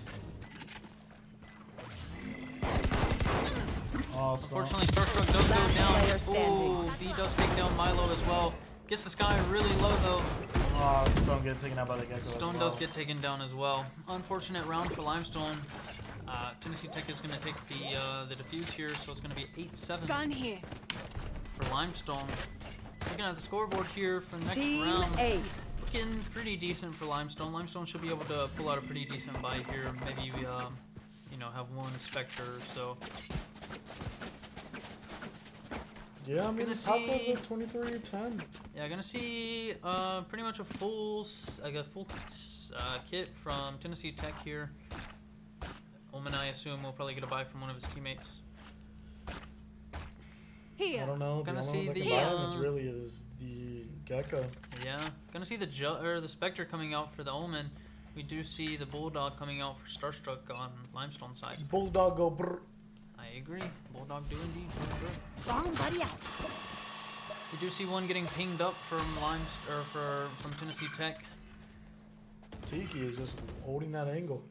Oh, so Unfortunately, Starstruck does go Last player down. standing. Ooh, B does take down Milo as well. Gets the sky really low though. Stone gets taken out by the Gecko. Stone as well. does get taken down as well. Unfortunate round for Limestone. Tennessee Tech is going to take the defuse here, so it's going to be 8-7 Gun here. for Limestone. Looking at the scoreboard here for the next Team round. Ace. Looking pretty decent for Limestone. Limestone should be able to pull out a pretty decent buy here. Maybe you know, have 1 Spectre or so. Yeah, I mean, Gonna the top see- was like 23-10. Yeah, gonna see pretty much a full kit from Tennessee Tech here. Omen, I assume, will probably get a buy from 1 of his teammates. I Here. don't know. Gonna the see only one that the, can buy him is really is the Gecko. Yeah, gonna see the Spectre coming out for the Omen. We do see the Bulldog coming out for Starstruck on Limestone side. Bulldog go brr. I agree. Bulldog do indeed. Great. Bomb buddy out. We do see 1 getting pinged up from from Tennessee Tech. Tiki is just holding that angle.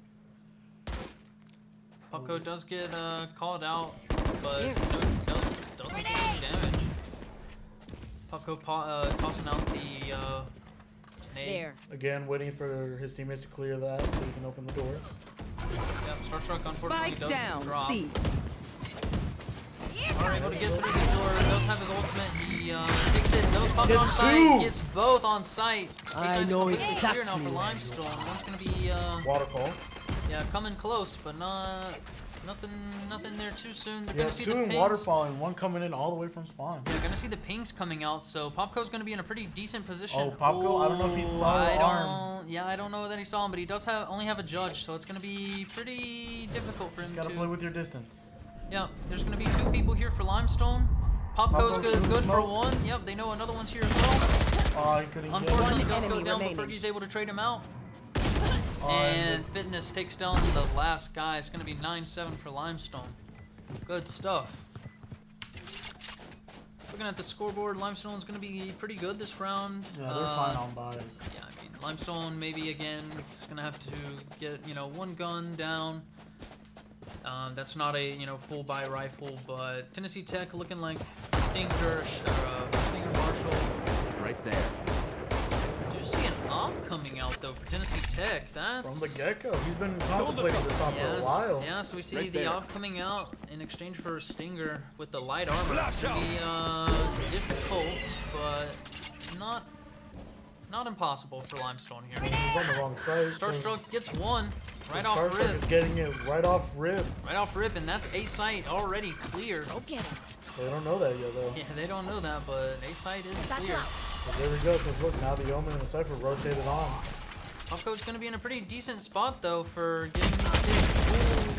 Pupko does get called out, but Here. doesn't get any damage. Pupko tossing out the nade. There. Again, waiting for his teammates to clear that so he can open the door. Yep, Starstruck unfortunately Spike does down. drop. C. Alright, able to get through the door. Does have his ultimate. He takes it. Does pop it on Gets site. 2. Gets both on site. I A-side's know completely clear now exactly for where Limestone. One's gonna be Waterfall. yeah, coming close, but nothing there too soon. They're Yeah, gonna see 2 the in pings. Waterfall and 1 coming in all the way from spawn. Yeah, gonna see the pings coming out, so Popco's gonna be in a pretty decent position. Oh, Popco, I don't know if he saw I the arm. Yeah, I don't know that he saw him, but he does only have a judge, so it's gonna be pretty difficult for Just him gotta to. play with your distance. Yeah, there's gonna be 2 people here for Limestone. Popco's Popco good through the for smoke. 1. Yep, they know another one's here as well. Oh, he couldn't get Unfortunately, it. does go enemy down, but remaining. Fergie's able to trade him out. Oh, And Fitness takes down the last guy. It's gonna be 9-7 for Limestone. Good stuff. Looking at the scoreboard, Limestone's going to be pretty good this round. Yeah, they're fine on buys. Yeah, I mean, Limestone maybe again is going to have to get, you know, one gun down. That's not a, you know, full buy rifle, but Tennessee Tech looking like Stinger, Stinger Marshall. Right there. Do you see an op coming out though for Tennessee Tech? That's From the get-go. He's been contemplating this off for a while. Yeah, so we see Right the there. op coming out in exchange for a Stinger with the light armor. It's gonna be difficult, but not impossible for Limestone here. He's on the wrong side. Starstruck gets one right off Starstruck rip. is getting it right off rip. Right off rip, and that's A site already clear. Go get him. They don't know that yet, though. Yeah, they don't know that, but A site is That's clear. up. But there we go, because look, now the Omen and the Cypher rotated on. Popco's gonna be in a pretty decent spot though for getting these picks. Ooh.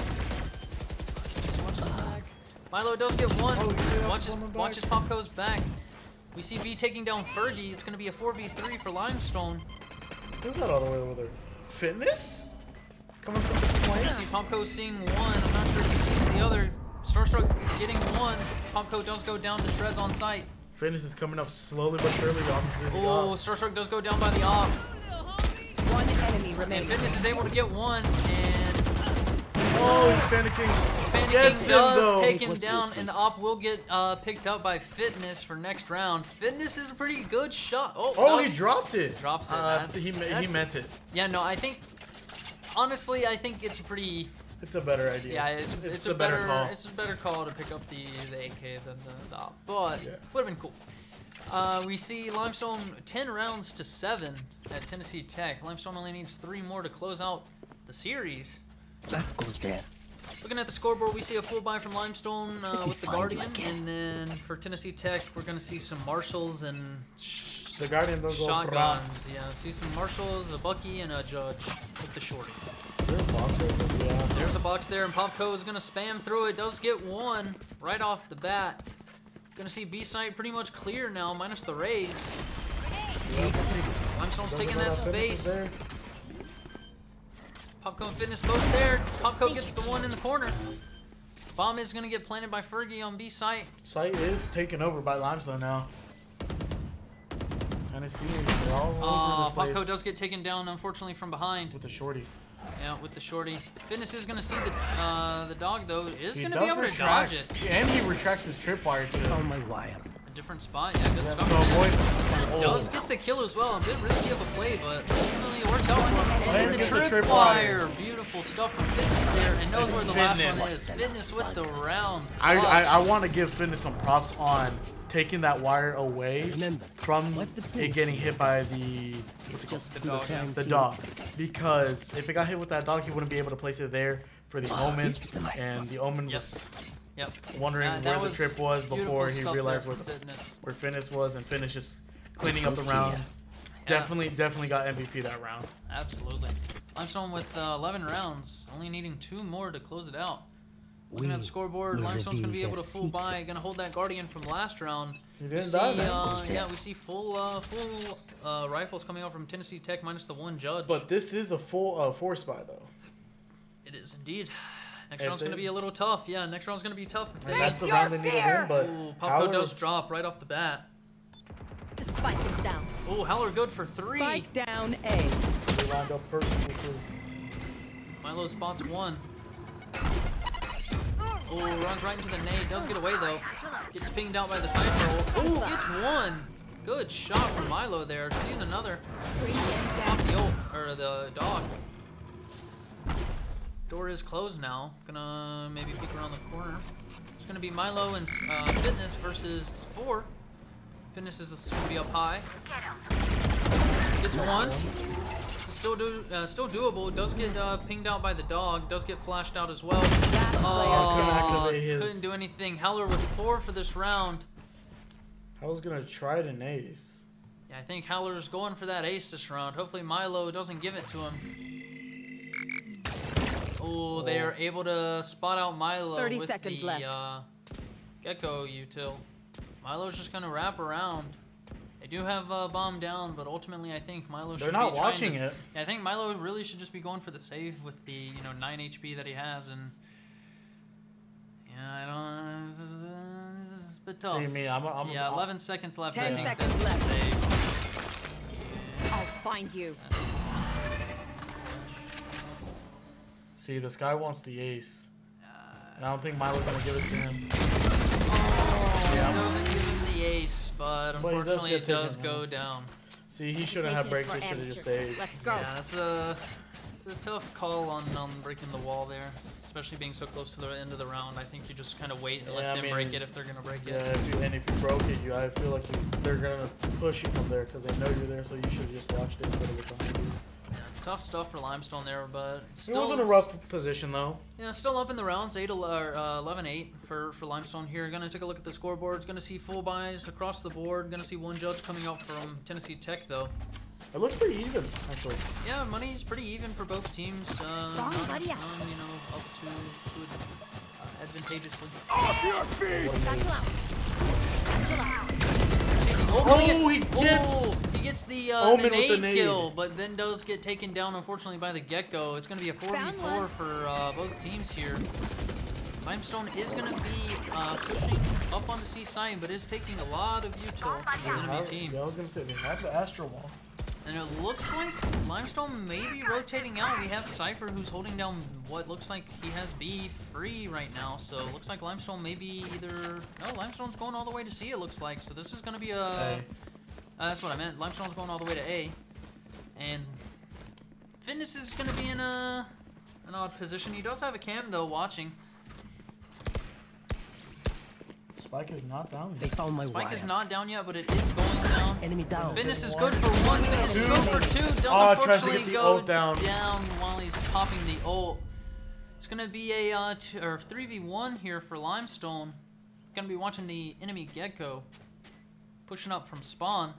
Just watch the back. Milo does get one. Oh, yeah, Watches Popco's back. We see B taking down Fergie. It's gonna be a 4v3 for Limestone. Who's that all the way over there? Fitness? Coming from the We flank? see Popco seeing one. I'm not sure if he sees the other. Starstruck getting one. Popco does go down to shreds on site. Fitness is coming up slowly but surely on the Oh, Starstruck does go down by the op. One enemy And remaining. Fitness is able to get one, and Oh, he's panicking. Hispanic Gets King him, does though. take him What's down, this and the op will get picked up by Fitness for next round. Fitness is a pretty good shot. Oh, Oh, does- he dropped it. Drops it. He That's- meant it. Yeah, no, I think, honestly, I think it's a pretty, It's a better idea. yeah, it's the a better call. it's a better call to pick up the AK than the op, but Yeah. would have been cool. We see Limestone 10 rounds to 7 at Tennessee Tech. Limestone only needs 3 more to close out the series. That goes there. Looking at the scoreboard, we see a full buy from Limestone with the find you Guardian, again. and then for Tennessee Tech, we're going to see some Marshals and The Guardian don't go shotguns. Yeah, see some Marshals, a Bucky, and a Judge with the shorty. Is there a box right there? Yeah. There's a box there, and Popco is going to spam through it. Does get one right off the bat. Going to see B-site pretty much clear now, minus the raise. Limestone's Doesn't taking know that Fitness is space. there. Popco and Fitness both there. Popco gets the one in the corner. Bomb is going to get planted by Fergie on B-site. Site is taken over by Limestone now. And it's they're all over the place Popco does get taken down, unfortunately, from behind. with the shorty. Yeah, with the shorty. Fitness is going to see the dog, though. Is He going to be does able to retract, dodge it. and he retracts his tripwire too. On my wire. A different spot. Yeah, good Yeah, stuff. to there. avoid. Does get the kill as well. A bit risky of a play, but ultimately it works out for him. And then the gets the tripwire. tripwire. Beautiful stuff from Fitness there, and knows where the last one Fitness. is. Fitness with the round. I want to give Fitness some props on taking that wire away Remember, from wipe the it pins getting for hit by the It's just The good dog, as yeah. I'm the seeing dog, it. because if it got hit with that dog, he wouldn't be able to place it there for the Omen, this is a nice and one. the Omen Yep. was Yep. wondering That where the was trip was beautiful before he stuff realized there where from Fitness. Fitness was, and Fitness just cleaning up the round. Yeah. Definitely got MVP that round. Absolutely. Limestone with 11 rounds, only needing 2 more to close it out. Looking at the scoreboard, will Limestone's going to be reveal able to their full buy, secrets. going to hold that Guardian from last round. He We didn't see, die, man. yeah, we see full rifles coming out from Tennessee Tech minus the 1 Judge. But this is a full force buy though. It is indeed. Next If round's going to they- be a little tough. Yeah, next round's going to be tough. And that's the your round they need to fear. win, but Ooh, Popco Howler- does drop right off the bat. The spike is down. Oh, Howler good for 3. Spike down A. they lined up perfectly for Milo spots 1. Oh, runs right into the nade. Does get away though. Gets pinged out by the Cypher. Oh, gets 1. Good shot from Milo there. Sees another. Off the ult, or the dog. Door is closed now. Gonna maybe peek around the corner. It's gonna be Milo and Fitness versus 4. Fitness is gonna be up high. Gets 1. Still doable. Does get pinged out by the dog. Does get flashed out as well. Couldn't activate his- Couldn't do anything. Howler with 4 for this round. I was gonna try it in ace. Yeah, I think Howler's going for that ace this round. Hopefully Milo doesn't give it to him. Oh, they are able to spot out Milo 30 with seconds the left. Gecko util. Milo's just gonna wrap around. They do have bomb down, but ultimately I think Milo should They're not be trying watching to, it. Yeah, I think Milo really should just be going for the save with the 9 HP that he has, and yeah, I don't. This is a bit tough. See me, Yeah, 11 seconds left. 10 I think seconds that's left. a save. I'll find you. See, this guy wants the ace. And I don't think Milo's gonna give it to him. Oh, Yeah. he doesn't give him the ace, but But he does unfortunately get it does taken, go man. down. See, he shouldn't have breaks. He should have just saved. Let's go. Yeah, it's a tough call on breaking the wall there, especially being so close to the end of the round. I think you just kind of wait and let Yeah, I them mean, break it if they're gonna break Yeah, it. if you broke it, I feel like they're gonna push you from there because they know you're there. So you should have just watched it instead of what trying to do. Yeah, tough stuff for Limestone there, but He still was in a rough position though. Yeah, still up in the rounds, 11-8 for Limestone here. Gonna take a look at the scoreboards. Gonna see full buys across the board. Gonna see one judge coming out from Tennessee Tech though. It looks pretty even, actually. Yeah, money's pretty even for both teams. None, buddy. you know, up to advantageously. Satchel out. Oh, he gets the Omen with the nade nade. kill, but then does get taken down unfortunately by the Gecko. It's gonna be a 4v4 for both teams here. Limestone is gonna be pushing up on the C side, but is taking a lot of util for the enemy team. Yeah, I was gonna say they have the Astro Wall. And it looks like Limestone may be rotating out. We have Cypher who's holding down what looks like he has B free right now. So it looks like Limestone may be either... No, Limestone's going all the way to C, it looks like. So this is going to be a... that's what I meant. Limestone's going all the way to A. And Fitness is going to be in an odd position. He does have a cam, though, watching. Spike is not down They yet. found my Spike wire. is not down yet, but it is going down. Enemy down. Fitness is good for one. Fitness is good for two. Does Oh, tries to unfortunately get the go ult down. while he's popping the ult. It's gonna be a 3v1 here for Limestone. Gonna be watching the enemy Gecko pushing up from spawn,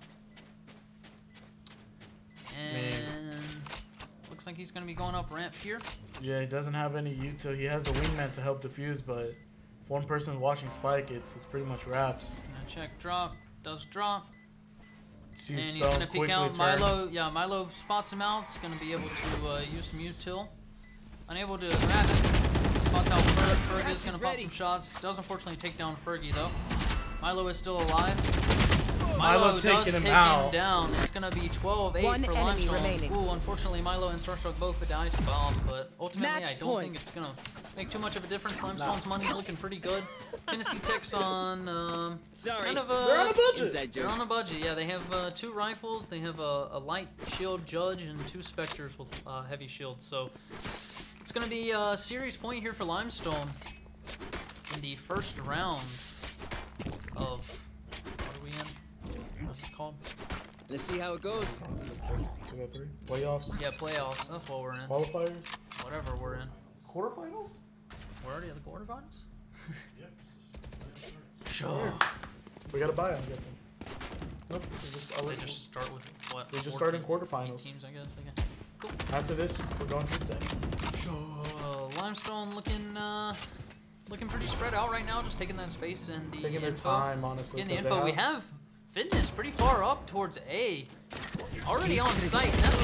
and looks like he's gonna be going up ramp here. Yeah, he doesn't have any util. He has the wingman to help defuse, but if one person watching Spike, it's pretty much wraps. Gonna check drop. Does drop. See And he's Stone gonna pick quickly out turn. Milo. Yeah, Milo spots him out. He's gonna be able to use some util. Unable to grab it. Spots out Ferg. Ferg is gonna pop some shots. Does unfortunately take down Fergie though. Milo is still alive. Milo does taking take him out. down. It's gonna be 12-8 One for enemy Limestone. remaining. Ooh, unfortunately Milo and Starstruck both died to bomb, but ultimately Match I don't point. think it's gonna make too much of a difference. Limestone's money's looking pretty good. Tennessee Tech's on Sorry. kind of They're on a budget. Inside they're joke. on a budget, yeah. They have 2 rifles, they have a light shield judge, and 2 specters with heavy shields. So it's going to be a series point here for Limestone in the first round of... What are we in? What's it called? Let's see how it goes. 2-3 playoffs, Yeah, playoffs. That's what we're in. qualifiers, Whatever we're in. quarterfinals. We're already at the quarterfinals? Yep. Sure. We gotta buy, I'm guessing. Nope. They just start with what? We just start in 14 quarterfinals. teams, I guess. Okay. Cool. After this, we're going to the second. Limestone looking pretty spread out right now, just taking that space and the Taking their info. time, honestly. Getting the 'cause they info. We have Fitness pretty far up towards A. Already on site. That's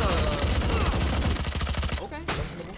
a... Okay.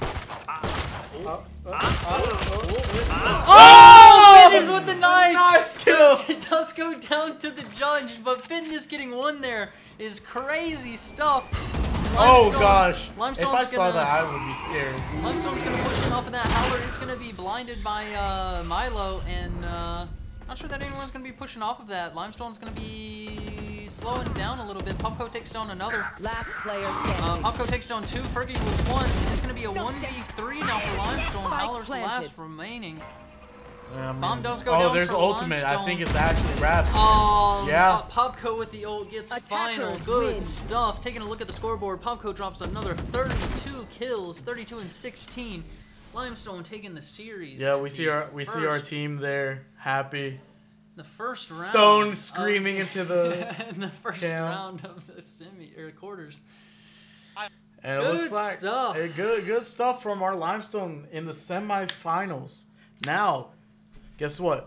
Oh! Fitness with the knife! kill! It does go down to the judge, but Fitness getting one there is crazy stuff. Oh Limestone- gosh! If Limestone's I saw gonna- that, I would be scared. Limestone's gonna push in off of that. Howler is gonna be blinded by Milo, and not sure that anyone's gonna be pushing off of that. Limestone's gonna be slowing down a little bit. Popco takes down another. Last player standing. Popco takes down 2. Fergie with 1, and it's gonna be a 1v3 now for Limestone. Spike Howler's the last planted. remaining. Yeah, I mean- Bomb does go down Oh, there's for ultimate. I Limestone. think it's actually wraps. Yeah. Popco with the ult gets final. Attackers Good win. stuff. Taking a look at the scoreboard, Popco drops another 32 kills, 32 and 16. Limestone taking the series. Yeah, in we see the our first- team there, happy. The first round. Stone of- screaming into the in the first cam. round of the quarters. And it Good looks like stuff. good stuff from our Limestone in the semifinals. Now, guess what?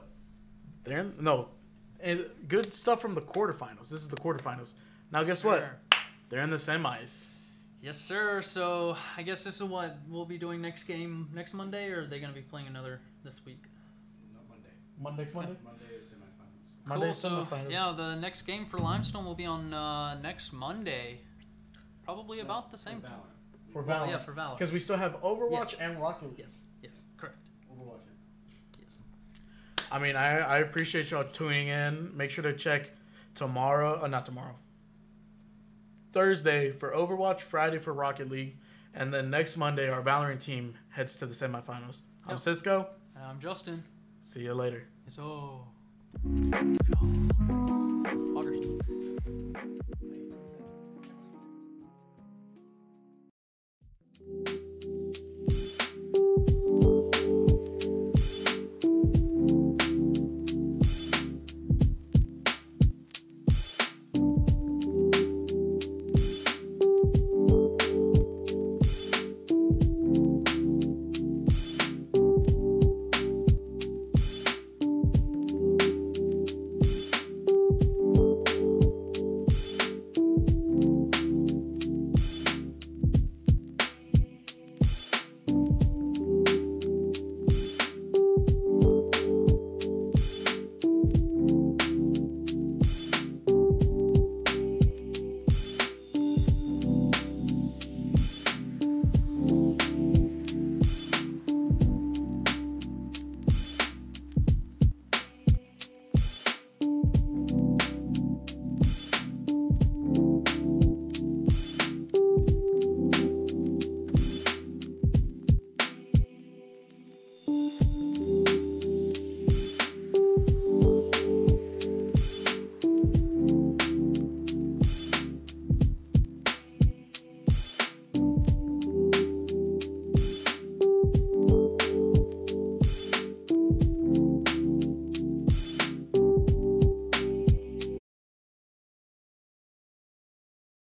Good stuff from the quarterfinals. This is the quarterfinals. Now, guess what? Sure. They're in the semis. Yes, sir. So I guess this is what we'll be doing next game next Monday, or are they going to be playing another this week? Next Monday. Monday is semifinals. Monday Cool. So semifinals. yeah, the next game for Limestone will be on next Monday, probably about the same time. For Valor. Yeah, for Valor. Because we still have Overwatch Yes. and Rocket League. Yes, correct. Yes. I mean, I appreciate y'all tuning in. Make sure to check tomorrow, not tomorrow, Thursday for Overwatch, Friday for Rocket League, and then next Monday our Valorant team heads to the semifinals. I'm Yep. Cisco. I'm Justin. See you later. So.